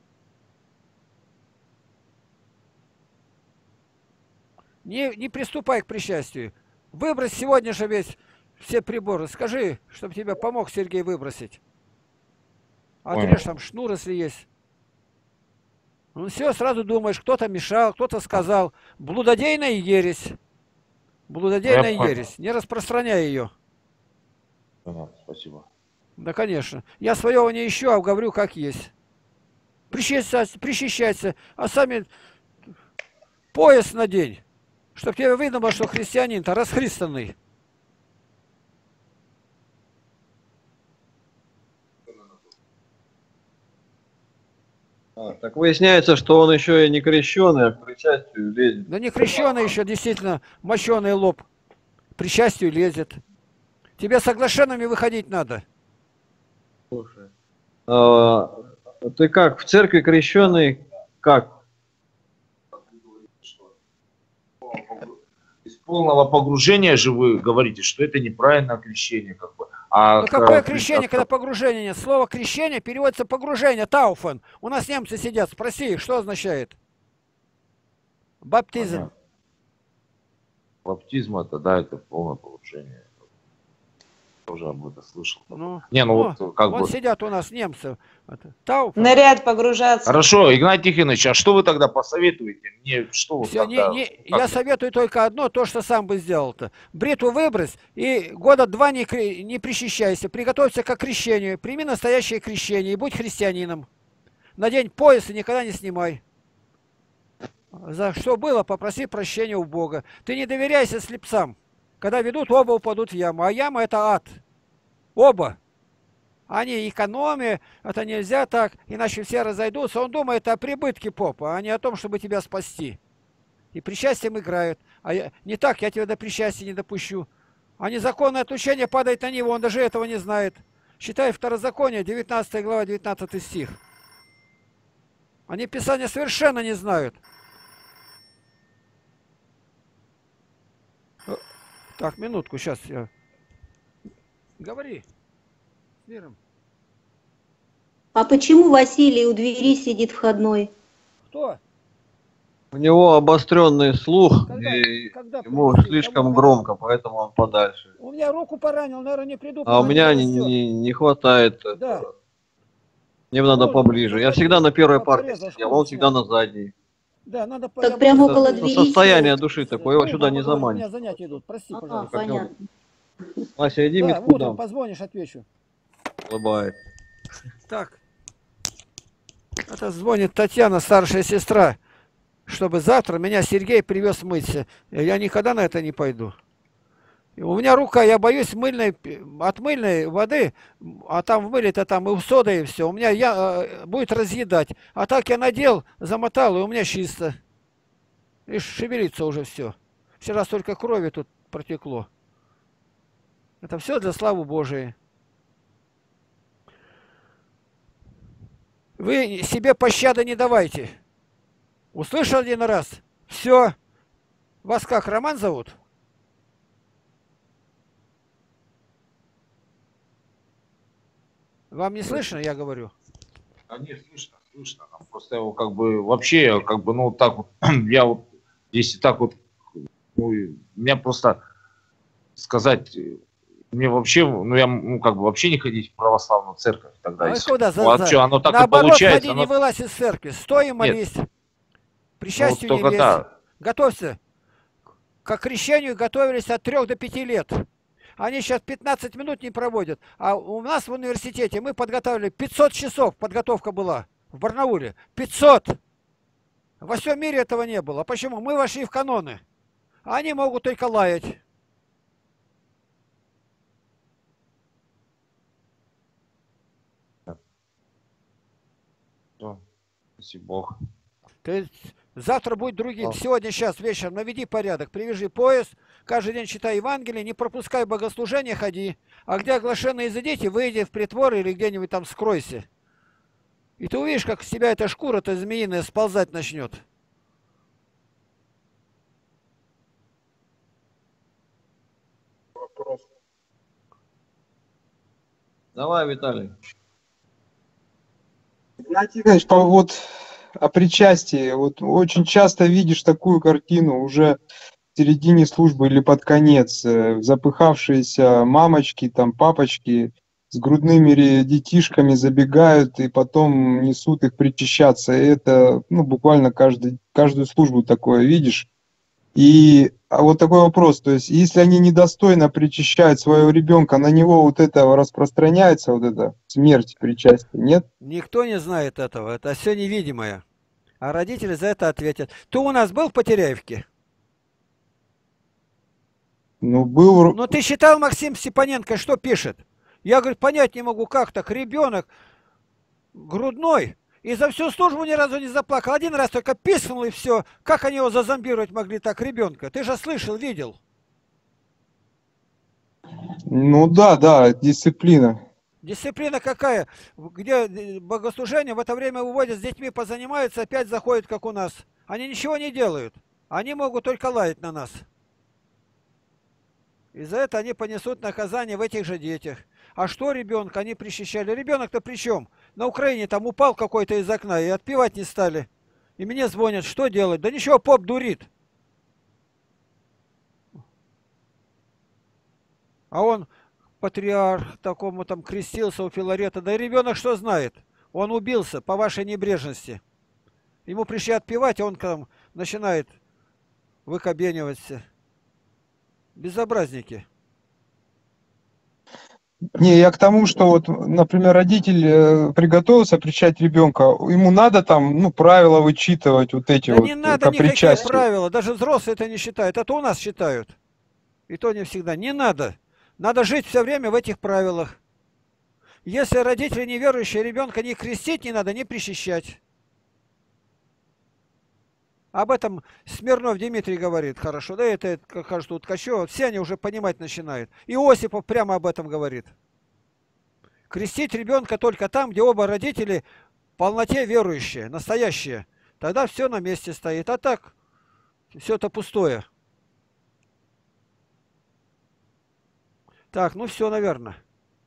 Не, не приступай к причастию. Выбрось сегодня же весь все приборы. Скажи, чтобы тебе помог Сергей выбросить. Отрежь там шнур, если есть. Ну все, сразу думаешь, кто-то мешал, кто-то сказал. Блудодейная ересь. Блудодейная Я понял. ересь. Не распространяй ее. Понятно, спасибо. Да, конечно. Я своего не ищу, а говорю, как есть. Причащайся, причащайся, а сами пояс надень, чтобы тебе видно было, что христианин-то расхристанный. А, так выясняется, что он еще и не крещеный, а к причастию лезет. Да не крещеный еще, действительно, мощеный лоб. К причастию лезет. Тебе соглашенными выходить надо. Слушай, а, ты как, в церкви крещеный, как? Из полного погружения же вы говорите, что это неправильное крещение, как бы. А Ну какое к- крещение, а- когда погружение нет? Слово крещение переводится погружение, тауфен. У нас немцы сидят, спроси, что означает? Баптизм. Понятно. Баптизм это, да, это полное погружение. Тоже об этом слышал. Ну, Не, ну о, вот как вон бы. сидят у нас немцы. Это, тауфен. Нырять, погружаться. Хорошо, Игнатий Тихонович, а что вы тогда посоветуете? Мне что вы Всё, не- тогда- не- как я я- советую только одно, то, что сам бы сделал-то. Бритву выбрось и года два не, кре- не причащайся. Приготовься к крещению. Прими настоящее крещение и будь христианином. Надень пояс и никогда не снимай. За что было, попроси прощения у Бога. Ты не доверяйся слепцам. Когда ведут, оба упадут в яму. А яма — это ад. Оба. Они экономия, это нельзя так, иначе все разойдутся. Он думает о прибытке попа, а не о том, чтобы тебя спасти. И причастием играют. А я, не так, я тебя до причастия не допущу. А незаконное отлучение падает на него, он даже этого не знает. Считай Второзаконие, девятнадцатая глава, девятнадцатый стих. Они Писания совершенно не знают. Так, минутку, сейчас я... Говори. С миром. А почему Василий у двери сидит входной? Кто? У него обостренный слух, Когда, и когда ему принести? слишком Кому громко, поэтому он подальше. У меня руку поранил, наверное, не приду. А у пока меня не, растет. не, не хватает Да. этого. Мне надо Ну, поближе. Я заходи, всегда на первой я парте порезал, сидел, шкуру он всегда снял. на задней. Да, надо... Так я прямо буду- около Это двери состояние сидел. души такое, его Утром сюда не позвоню, У меня заманишь. занятия идут, прости, А, пожалуйста. понятно. Вася, иди Да, метку утром дам. позвонишь, отвечу. Улыбает. Так. Это звонит Татьяна, старшая сестра, чтобы завтра меня Сергей привез мыться. Я никогда на это не пойду. И у меня рука, я боюсь мыльной, от мыльной воды, а там в мыле-то там и в сода, и все. У меня я, э, будет разъедать. А так я надел, замотал, и у меня чисто. И шевелится уже все. Вчера столько крови тут протекло. Это все для славы Божией. Вы себе пощады не давайте. Услышал один раз? Все. Вас как, Роман зовут? Вам не слышно, я говорю? Да не, слышно, слышно. Там просто его как бы вообще, как бы, ну, так вот, я вот, если так вот, ну, и меня просто сказать, мне вообще, ну, я, ну, как бы вообще не ходить в православную церковь тогда. А если- куда за- ну, а за- что, оно так Наоборот, и получается. ходи, не Оно, вылазь из церкви. Стой и молись. ну, Причастию вот не только лезь. да. Готовься. К крещению готовились от трех до пяти лет. Они сейчас пятнадцать минут не проводят. А у нас в университете мы подготовили пятьсот часов, подготовка была в Барнауле. пятьсот! Во всем мире этого не было. Почему? Мы вошли в каноны. А они могут только лаять. Все, спасибо Бог. Ты завтра будет другим. А. Сегодня, сейчас, вечером наведи порядок. Привяжи пояс. Каждый день читай Евангелие. Не пропускай богослужения, ходи. А где оглашенные изыдите, выйди в притвор или где-нибудь там скройся. И ты увидишь, как с тебя эта шкура-то змеиная сползать начнет. Вопрос. Давай, Виталий. Игнатий Иванович, по- вот о причастии. Вот очень часто видишь такую картину уже в середине службы или под конец. э, Запыхавшиеся мамочки, там папочки с грудными ре- детишками забегают и потом несут их причащаться. И это, ну, буквально каждый, каждую службу такое видишь. И а вот такой вопрос, то есть если они недостойно причащают своего ребенка, на него вот это распространяется, вот эта смерть причастия, нет? Никто не знает этого. Это все невидимое. А родители за это ответят. Ты у нас был в Потеряевке? Ну, был... Ну ты считал, Максим Степаненко, что пишет? Я, говорит, понять не могу, как так ребенок грудной и за всю службу ни разу не заплакал. Один раз только пискнул и все. Как они его зазомбировать могли так, ребенка? Ты же слышал, видел. Ну да, да, дисциплина. Дисциплина какая? Где э, богослужение, в это время уводят с детьми, позанимаются, опять заходят, как у нас. Они ничего не делают. Они могут только лаять на нас. И за это они понесут наказание в этих же детях. А что ребенка они причащали? Ребенок-то при чем? На Украине там упал какой-то из окна и отпевать не стали. И мне звонят, что делать? Да ничего, поп дурит. А он, патриарх, такому там крестился у Филарета. Да и ребенок что знает? Он убился по вашей небрежности. Ему пришли отпевать, а он там начинает выкобениваться. Безобразники. Не, я к тому, что вот, например, родитель э, приготовился причать ребенка, ему надо там, ну, правила вычитывать вот эти Да вот не надо по никаких причастию. правил. Даже взрослые это не считают. Это у нас считают. И то не всегда. Не надо. Надо жить все время в этих правилах. Если родители неверующие, ребенка не крестить не надо, не причащать. Об этом Смирнов Дмитрий говорит хорошо. Да это, как кажется, тут Ткачева. Все они уже понимать начинают. И Осипов прямо об этом говорит. Крестить ребенка только там, где оба родители в полноте верующие, настоящие. Тогда все на месте стоит. А так, все это пустое. Так, ну все, наверное.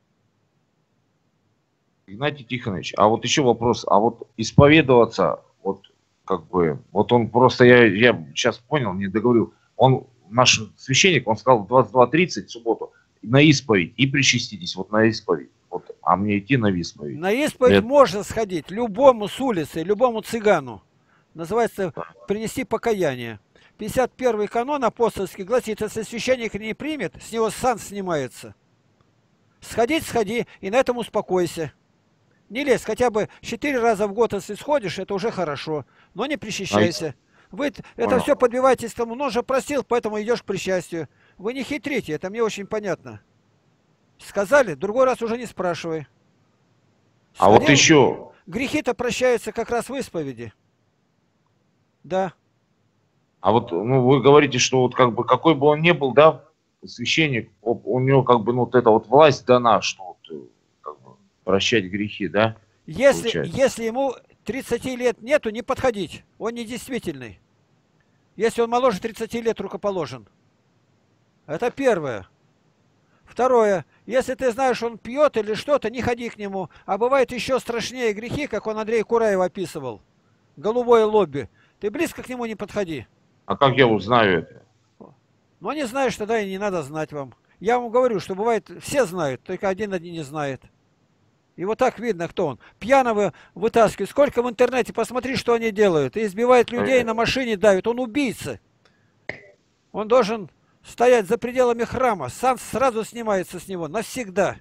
Игнатий Тихонович, а вот еще вопрос, а вот исповедоваться, вот как бы, вот он просто, я, я сейчас понял, не договорил, он, наш священник, он сказал в двадцать два тридцать в субботу на исповедь и причаститесь, вот на исповедь, вот, а мне идти на исповедь. На исповедь Нет. можно сходить любому с улицы, любому цыгану. Называется «принести покаяние». пятьдесят первый канон апостольский гласит, если священник не примет, с него сан снимается. Сходить, сходи, и на этом успокойся. Не лезь, хотя бы четыре раза в год, если сходишь, это уже хорошо. Но не причащайся. Вы это Понял. все подбиваетесь к тому, ну, он же просил, поэтому идешь к причастию. Вы не хитрите, это мне очень понятно. Сказали, другой раз уже не спрашивай. А вот Сходил, еще, грехи-то прощаются как раз в исповеди. Да. а вот, ну, вы говорите, что вот как бы, какой бы он ни был, да, священник, у у него как бы, ну, вот эта вот власть дана, что вот, э, как бы, прощать грехи, да? Если, Получается. если ему тридцати лет нету, не подходить. Он недействительный. Если он моложе тридцати лет рукоположен. Это первое. Второе. Если ты знаешь, он пьет или что-то, не ходи к нему. А бывает еще страшнее грехи, как он Андрей Кураев описывал. Голубое лобби. Ты близко к нему не подходи. А как я узнаю это? Но не знаешь, тогда и не надо знать вам. Я вам говорю, что бывает, все знают, только один один не знает. И вот так видно, кто он. Пьяного вытаскивает. Сколько в интернете, посмотри, что они делают. И избивают людей, на машине давят. Он убийца. Он должен стоять за пределами храма. Сан сразу снимается с него. Навсегда.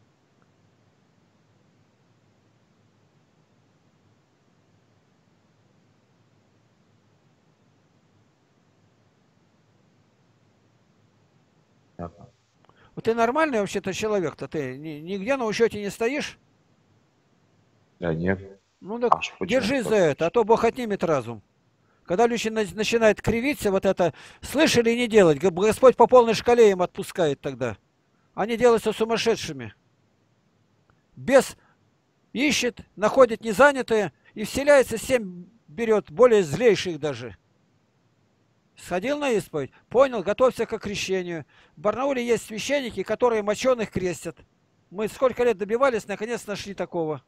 Вот ты нормальный вообще-то человек-то? Ты ни- нигде на учете не стоишь? Да нет. Ну так А что, почему? держись за это, а то Бог отнимет разум. Когда люди на- начинают кривиться, вот это слышали и не делать, Г- Господь по полной шкале им отпускает тогда. Они делаются сумасшедшими. Бес ищет, находит незанятые и вселяется, семь берет, более злейших даже. Сходил на исповедь, понял, готовься к крещению. В Барнауле есть священники, которые моченых крестят. Мы сколько лет добивались, наконец нашли такого.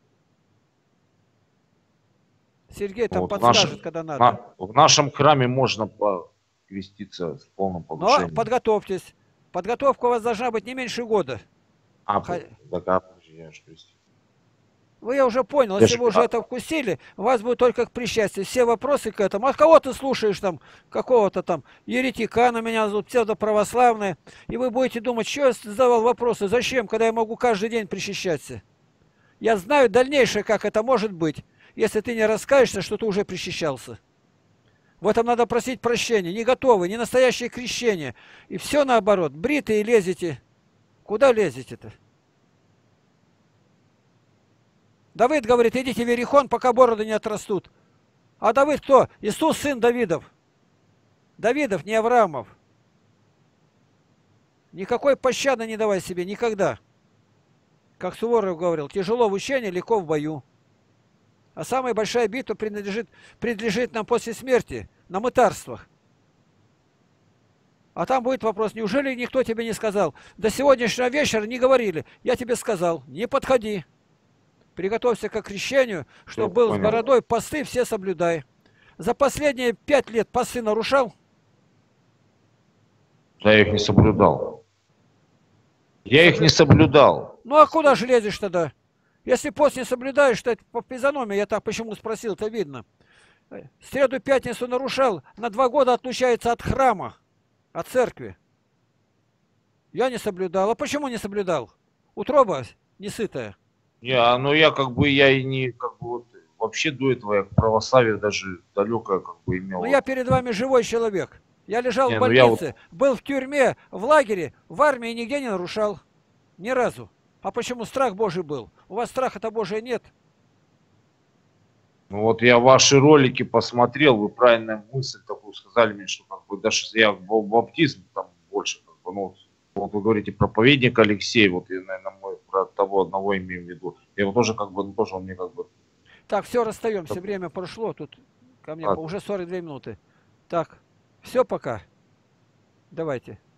Сергей там Вот в подскажет, нашем- когда надо. На- в нашем храме можно креститься с полным Но погружением. подготовьтесь. Подготовка у вас должна быть не меньше года. А, Ха- так, а, подожди, я ж крестил. Вы я уже понял, Я если ж- вы уже а- это вкусили, у вас будет только к причастию. Все вопросы к этому. А кого ты слушаешь там, какого-то там еретика на меня зовут, псевдоправославные, и вы будете думать, что я задавал вопросы, зачем, когда я могу каждый день причащаться. Я знаю дальнейшее, как это может быть, если ты не раскаешься, что ты уже причащался. В этом надо просить прощения. Не готовы, не настоящее крещение. И все наоборот. Бритые лезете. Куда лезете-то? Давид говорит, идите в Иерихон, пока бороды не отрастут. А Давид кто? Иисус, сын Давидов. Давидов, не Авраамов. Никакой пощады не давай себе, никогда. Как Суворов говорил, тяжело в учении, легко в бою. А самая большая битва принадлежит, принадлежит нам после смерти, на мытарствах. А там будет вопрос, неужели никто тебе не сказал? До сегодняшнего вечера не говорили. Я тебе сказал, не подходи. Приготовься к крещению, чтобы Я был с понял. бородой, посты все соблюдай. За последние пять лет посты нарушал? Да, я их не соблюдал. Я их не соблюдал. Ну а куда же лезешь тогда? Если пост не соблюдаешь, то это по физиономии, я так почему спросил, это видно. Среду, пятницу нарушал, на два года отлучается от храма, от церкви. Я не соблюдал. А почему не соблюдал? Утроба не сытая. Не, а, ну я как бы, я и не, как бы вот, вообще до этого я к православию даже далекое как бы имел. Но я перед вами живой человек. Я лежал Не, в ну я больнице, был в тюрьме, в лагере, в армии нигде не нарушал. Ни разу. А почему страх Божий был? У вас страха-то Божия нет. Ну вот я ваши ролики посмотрел, вы правильную мысль такую сказали мне, что как бы даже я в баптизм там больше, как бы, ну, вот вы говорите проповедник Алексей, вот я, наверное, мы про того одного имеем в виду. Я его тоже как бы, ну тоже он мне как бы... Так, все, расстаемся, время прошло, тут ко мне Так. уже сорок две минуты. Так, все, пока. Давайте.